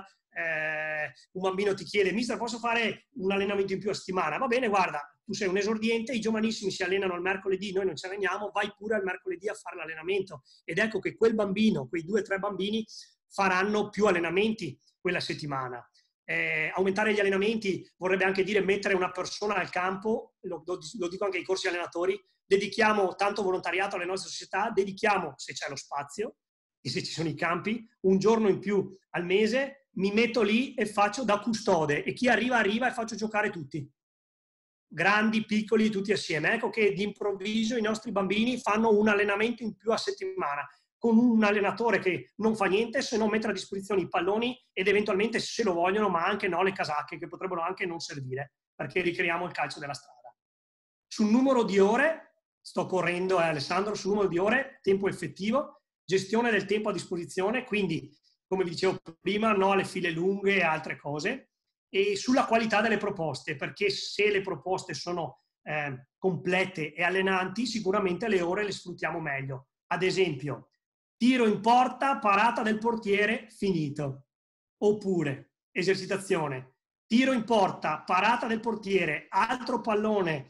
Un bambino ti chiede, mister, posso fare un allenamento in più a settimana? Va bene, guarda, tu sei un esordiente, i giovanissimi si allenano il mercoledì, noi non ci alleniamo, vai pure al mercoledì a fare l'allenamento. Ed ecco che quel bambino, quei 2 o 3 bambini faranno più allenamenti quella settimana. Aumentare gli allenamenti vorrebbe anche dire mettere una persona al campo, lo dico anche ai corsi allenatori, dedichiamo tanto volontariato alle nostre società, dedichiamo, se c'è lo spazio e se ci sono i campi, un giorno in più al mese, mi metto lì e faccio da custode e chi arriva e faccio giocare tutti, grandi, piccoli, tutti assieme. Ecco che d'improvviso i nostri bambini fanno un allenamento in più a settimana con un allenatore che non fa niente se non mettere a disposizione i palloni ed eventualmente, se lo vogliono, ma anche no, le casacche che potrebbero anche non servire, perché ricreiamo il calcio della strada. Sul numero di ore, sto correndo Alessandro, sul numero di ore, tempo effettivo, gestione del tempo a disposizione, quindi come vi dicevo prima, no alle file lunghe e altre cose, e sulla qualità delle proposte, perché se le proposte sono complete e allenanti, sicuramente le ore le sfruttiamo meglio. Ad esempio, tiro in porta, parata del portiere, finito. Oppure, esercitazione, tiro in porta, parata del portiere, altro pallone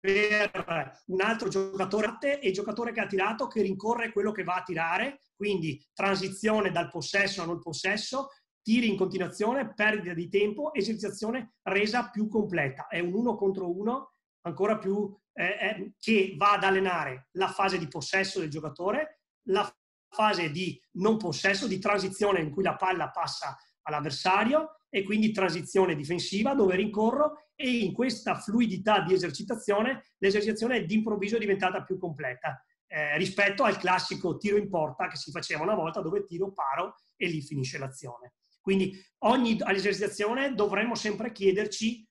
per un altro giocatore e il giocatore che ha tirato che rincorre quello che va a tirare, quindi transizione dal possesso a non possesso, tiri in continuazione, perdita di tempo, esercitazione resa più completa. È un 1 contro 1 ancora più che va ad allenare la fase di possesso del giocatore, la fase di non possesso, di transizione in cui la palla passa all'avversario e quindi transizione difensiva dove rincorro, e in questa fluidità di esercitazione l'esercitazione è d'improvviso diventata più completa rispetto al classico tiro in porta che si faceva una volta dove tiro, paro e lì finisce l'azione. Quindi all'esercitazione dovremmo sempre chiederci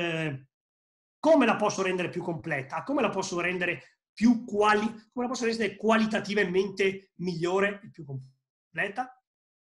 come la posso rendere più completa, come la posso rendere come la posso rendere qualitativamente migliore e più completa.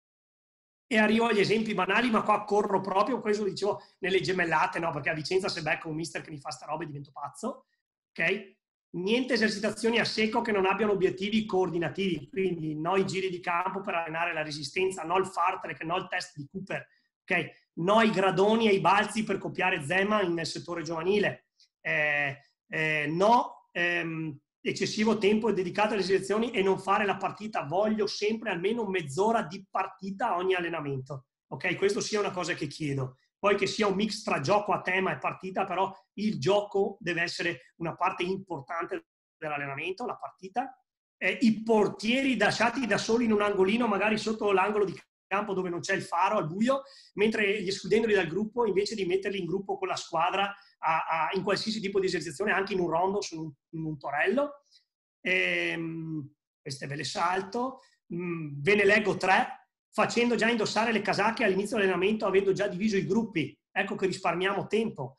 E arrivo agli esempi banali, ma qua corro proprio, questo lo dicevo nelle gemellate, no? Perché a Vicenza se becco un mister che mi fa sta roba e divento pazzo, ok? Niente esercitazioni a secco che non abbiano obiettivi coordinativi, quindi no i giri di campo per allenare la resistenza, no il fartlek, no il test di Cooper, ok? No i gradoni e i balzi per copiare Zeman nel settore giovanile, no eccessivo tempo dedicato alle esercitazioni e non fare la partita. Voglio sempre almeno mezz'ora di partita a ogni allenamento, ok? Questo sia una cosa che chiedo. Poi che sia un mix tra gioco a tema e partita, però il gioco deve essere una parte importante dell'allenamento, la partita. I portieri lasciati da soli in un angolino, magari sotto l'angolo di campo dove non c'è il faro al buio, mentre gli escludendoli dal gruppo, invece di metterli in gruppo con la squadra in qualsiasi tipo di esercitazione, anche in un rondo, in un torello. Queste ve le salto. Ve ne leggo 3. Facendo già indossare le casacche all'inizio dell'allenamento, avendo già diviso i gruppi. Ecco che risparmiamo tempo.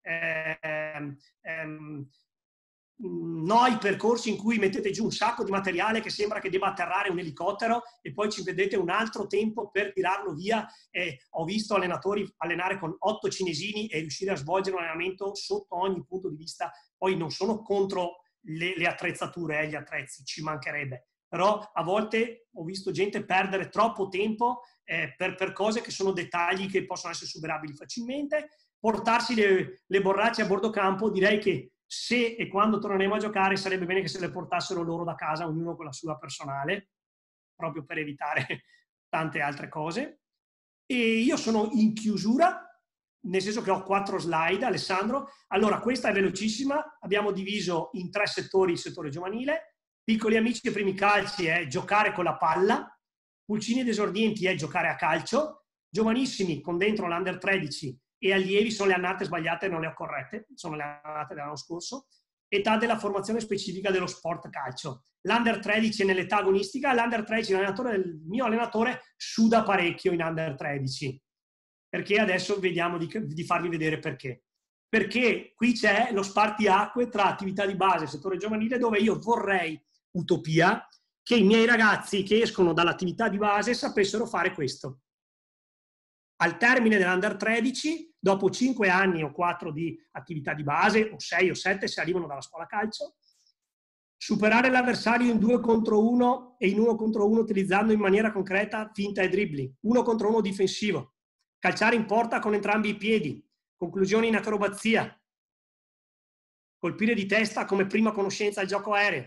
No i percorsi in cui mettete giù un sacco di materiale che sembra che debba atterrare un elicottero e poi ci vedete un altro tempo per tirarlo via. Ho visto allenatori allenare con 8 cinesini e riuscire a svolgere un allenamento sotto ogni punto di vista. Poi non sono contro le attrezzature, gli attrezzi, ci mancherebbe. Però a volte ho visto gente perdere troppo tempo per cose che sono dettagli che possono essere superabili facilmente. Portarsi le borracce a bordo campo, direi che se e quando torneremo a giocare sarebbe bene che se le portassero loro da casa, ognuno con la sua personale, proprio per evitare tante altre cose. E io sono in chiusura, nel senso che ho 4 slide, Alessandro. Allora, questa è velocissima, abbiamo diviso in 3 settori il settore giovanile. Piccoli amici e primi calci è giocare con la palla, pulcini ed esordienti è giocare a calcio, giovanissimi con dentro l'Under 13 e allievi sono le annate sbagliate, non le ho corrette, sono le annate dell'anno scorso, età della formazione specifica dello sport calcio. L'Under 13 è nell'età agonistica, l'Under 13, il mio allenatore, suda parecchio in Under 13, perché adesso vediamo di farvi vedere perché. Perché qui c'è lo spartiacque tra attività di base e settore giovanile, dove io vorrei, utopia, che i miei ragazzi che escono dall'attività di base sapessero fare questo. Al termine dell'Under 13, dopo 5 anni o 4 di attività di base, o 6 o 7 se arrivano dalla scuola calcio, superare l'avversario in 2 contro 1 e in 1 contro 1 utilizzando in maniera concreta finta e dribbling, 1 contro 1 difensivo, calciare in porta con entrambi i piedi, conclusioni in acrobazia, colpire di testa come prima conoscenza al gioco aereo,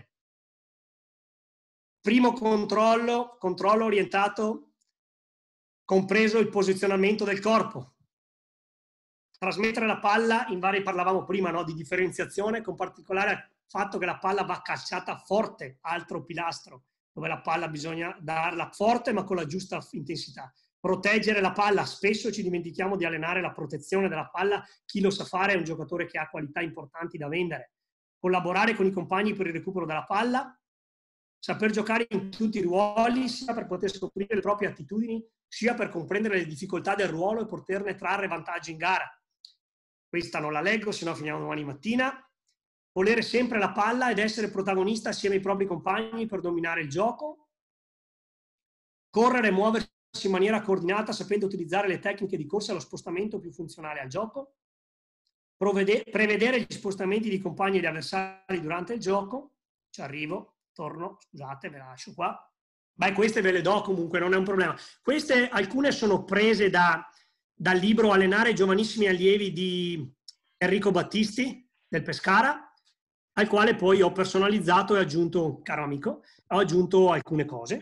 primo controllo orientato, compreso il posizionamento del corpo, trasmettere la palla in vari, parlavamo prima, no, di differenziazione, con particolare fatto che la palla va calciata forte, altro pilastro, dove la palla bisogna darla forte ma con la giusta intensità. Proteggere la palla, spesso ci dimentichiamo di allenare la protezione della palla, chi lo sa fare è un giocatore che ha qualità importanti da vendere. Collaborare con i compagni per il recupero della palla, saper giocare in tutti i ruoli, sia per poter scoprire le proprie attitudini, sia per comprendere le difficoltà del ruolo e poterne trarre vantaggi in gara. Questa non la leggo, se no finiamo domani mattina. Volere sempre la palla ed essere protagonista assieme ai propri compagni per dominare il gioco. Correre e muoversi in maniera coordinata sapendo utilizzare le tecniche di corsa e lo spostamento più funzionale al gioco. Prevedere gli spostamenti di compagni e di avversari durante il gioco. Ci arrivo, torno, scusate, ve la lascio qua. Beh, queste ve le do comunque, non è un problema. Queste, alcune sono prese dal libro Allenare i giovanissimi allievi di Enrico Battisti, del Pescara, al quale poi ho personalizzato e aggiunto, caro amico, ho aggiunto alcune cose.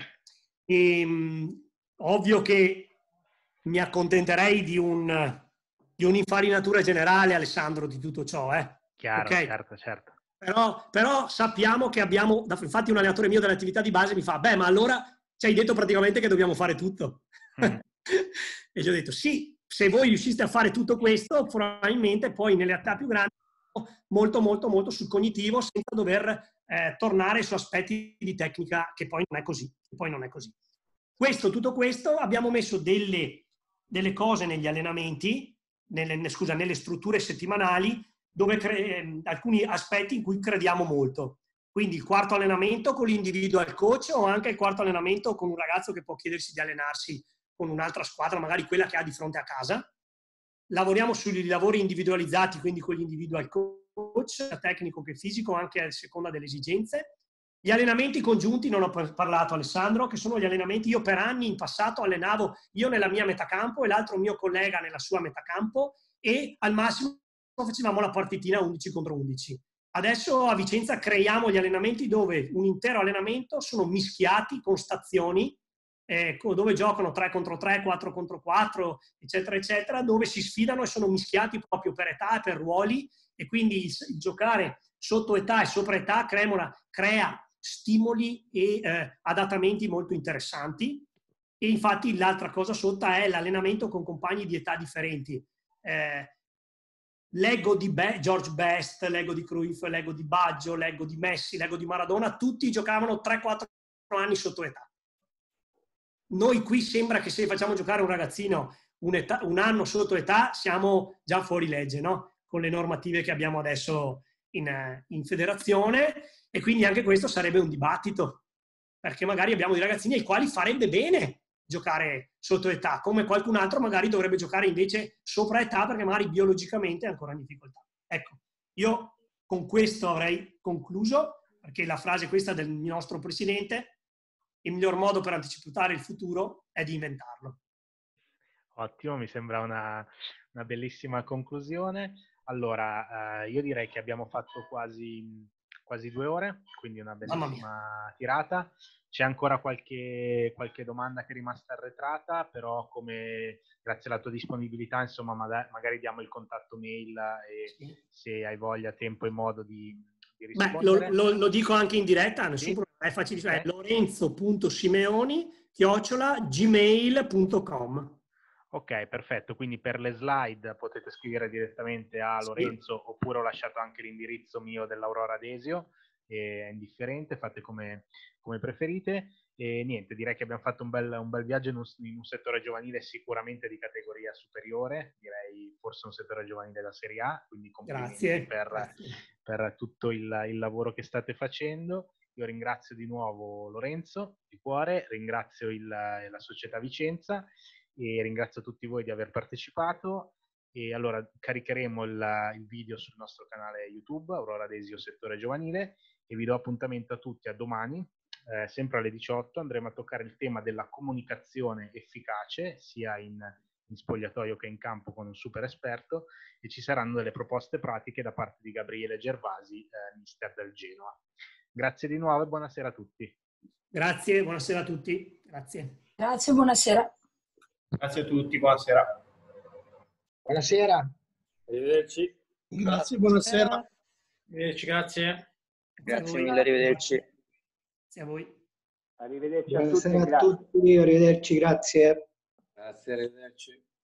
Ovvio che mi accontenterei di un'infarinatura generale, Alessandro, di tutto ciò. Chiaro, okay? certo. Però sappiamo che abbiamo, infatti un allenatore mio dell'attività di base mi fa, beh, ma allora ci hai detto praticamente che dobbiamo fare tutto. E gli ho detto, sì, se voi riusciste a fare tutto questo, probabilmente poi nelle attività più grandi molto sul cognitivo senza dover tornare su aspetti di tecnica che poi non è così. Tutto questo abbiamo messo delle cose negli allenamenti, nelle strutture settimanali, dove alcuni aspetti in cui crediamo molto. Quindi il quarto allenamento con l'individual coach o anche il quarto allenamento con un ragazzo che può chiedersi di allenarsi con un'altra squadra, magari quella che ha di fronte a casa. Lavoriamo sui lavori individualizzati, quindi con gli individual coach, sia tecnico che fisico, anche a seconda delle esigenze. Gli allenamenti congiunti, non ho parlato Alessandro, che sono gli allenamenti, io per anni in passato allenavo io nella mia metacampo e l'altro mio collega nella sua metacampo e al massimo facevamo la partitina 11 contro 11. Adesso a Vicenza creiamo gli allenamenti dove un intero allenamento sono mischiati con stazioni, dove giocano 3 contro 3, 4 contro 4, eccetera, dove si sfidano e sono mischiati proprio per età e per ruoli, e quindi il giocare sotto età e sopra età crea stimoli e adattamenti molto interessanti. E infatti l'altra cosa sotto è l'allenamento con compagni di età differenti. Leggo di George Best, leggo di Cruyff, leggo di Baggio, leggo di Messi, leggo di Maradona, tutti giocavano 3-4 anni sotto età. Noi qui sembra che se facciamo giocare un ragazzino un anno sotto età siamo già fuori legge, no? Con le normative che abbiamo adesso in federazione, e quindi anche questo sarebbe un dibattito, perché magari abbiamo dei ragazzini ai quali farebbe bene giocare sotto età, come qualcun altro magari dovrebbe giocare invece sopra età perché magari biologicamente è ancora in difficoltà. Ecco, io con questo avrei concluso, perché la frase questa del nostro presidente: il miglior modo per anticipare il futuro è di inventarlo. Ottimo, mi sembra una bellissima conclusione. Allora, io direi che abbiamo fatto quasi 2 ore, quindi una bellissima tirata. C'è ancora qualche domanda che è rimasta arretrata, però come grazie alla tua disponibilità, insomma, magari diamo il contatto mail e sì, se hai voglia, tempo e modo di rispondere. Beh, lo dico anche in diretta, nessun problema, è facilissimo. È Lorenzo.Simeoni, @gmail.com. Ok, perfetto. Quindi per le slide potete scrivere direttamente a Lorenzo, oppure ho lasciato anche l'indirizzo mio dell'Aurora Desio, è indifferente, fate come preferite. E niente, direi che abbiamo fatto un bel viaggio in un settore giovanile sicuramente di categoria superiore, direi forse un settore giovanile da Serie A, quindi complimenti per tutto il lavoro che state facendo. Io ringrazio di nuovo Lorenzo di cuore, ringrazio la società Vicenza e ringrazio tutti voi di aver partecipato. E allora caricheremo il video sul nostro canale YouTube, Aurora Desio Settore Giovanile, e vi do appuntamento a tutti a domani, sempre alle 18. Andremo a toccare il tema della comunicazione efficace, sia in spogliatoio che in campo con un super esperto, e ci saranno delle proposte pratiche da parte di Gabriele Gervasi, mister del Genoa. Grazie di nuovo e buonasera a tutti. Grazie, buonasera a tutti. Grazie. Grazie, buonasera. Grazie a tutti, buonasera. Buonasera. Arrivederci. Grazie, buonasera. Arrivederci, grazie. Grazie mille, arrivederci. Grazie a voi. Arrivederci Buonasera a tutti, arrivederci, grazie. Grazie, arrivederci.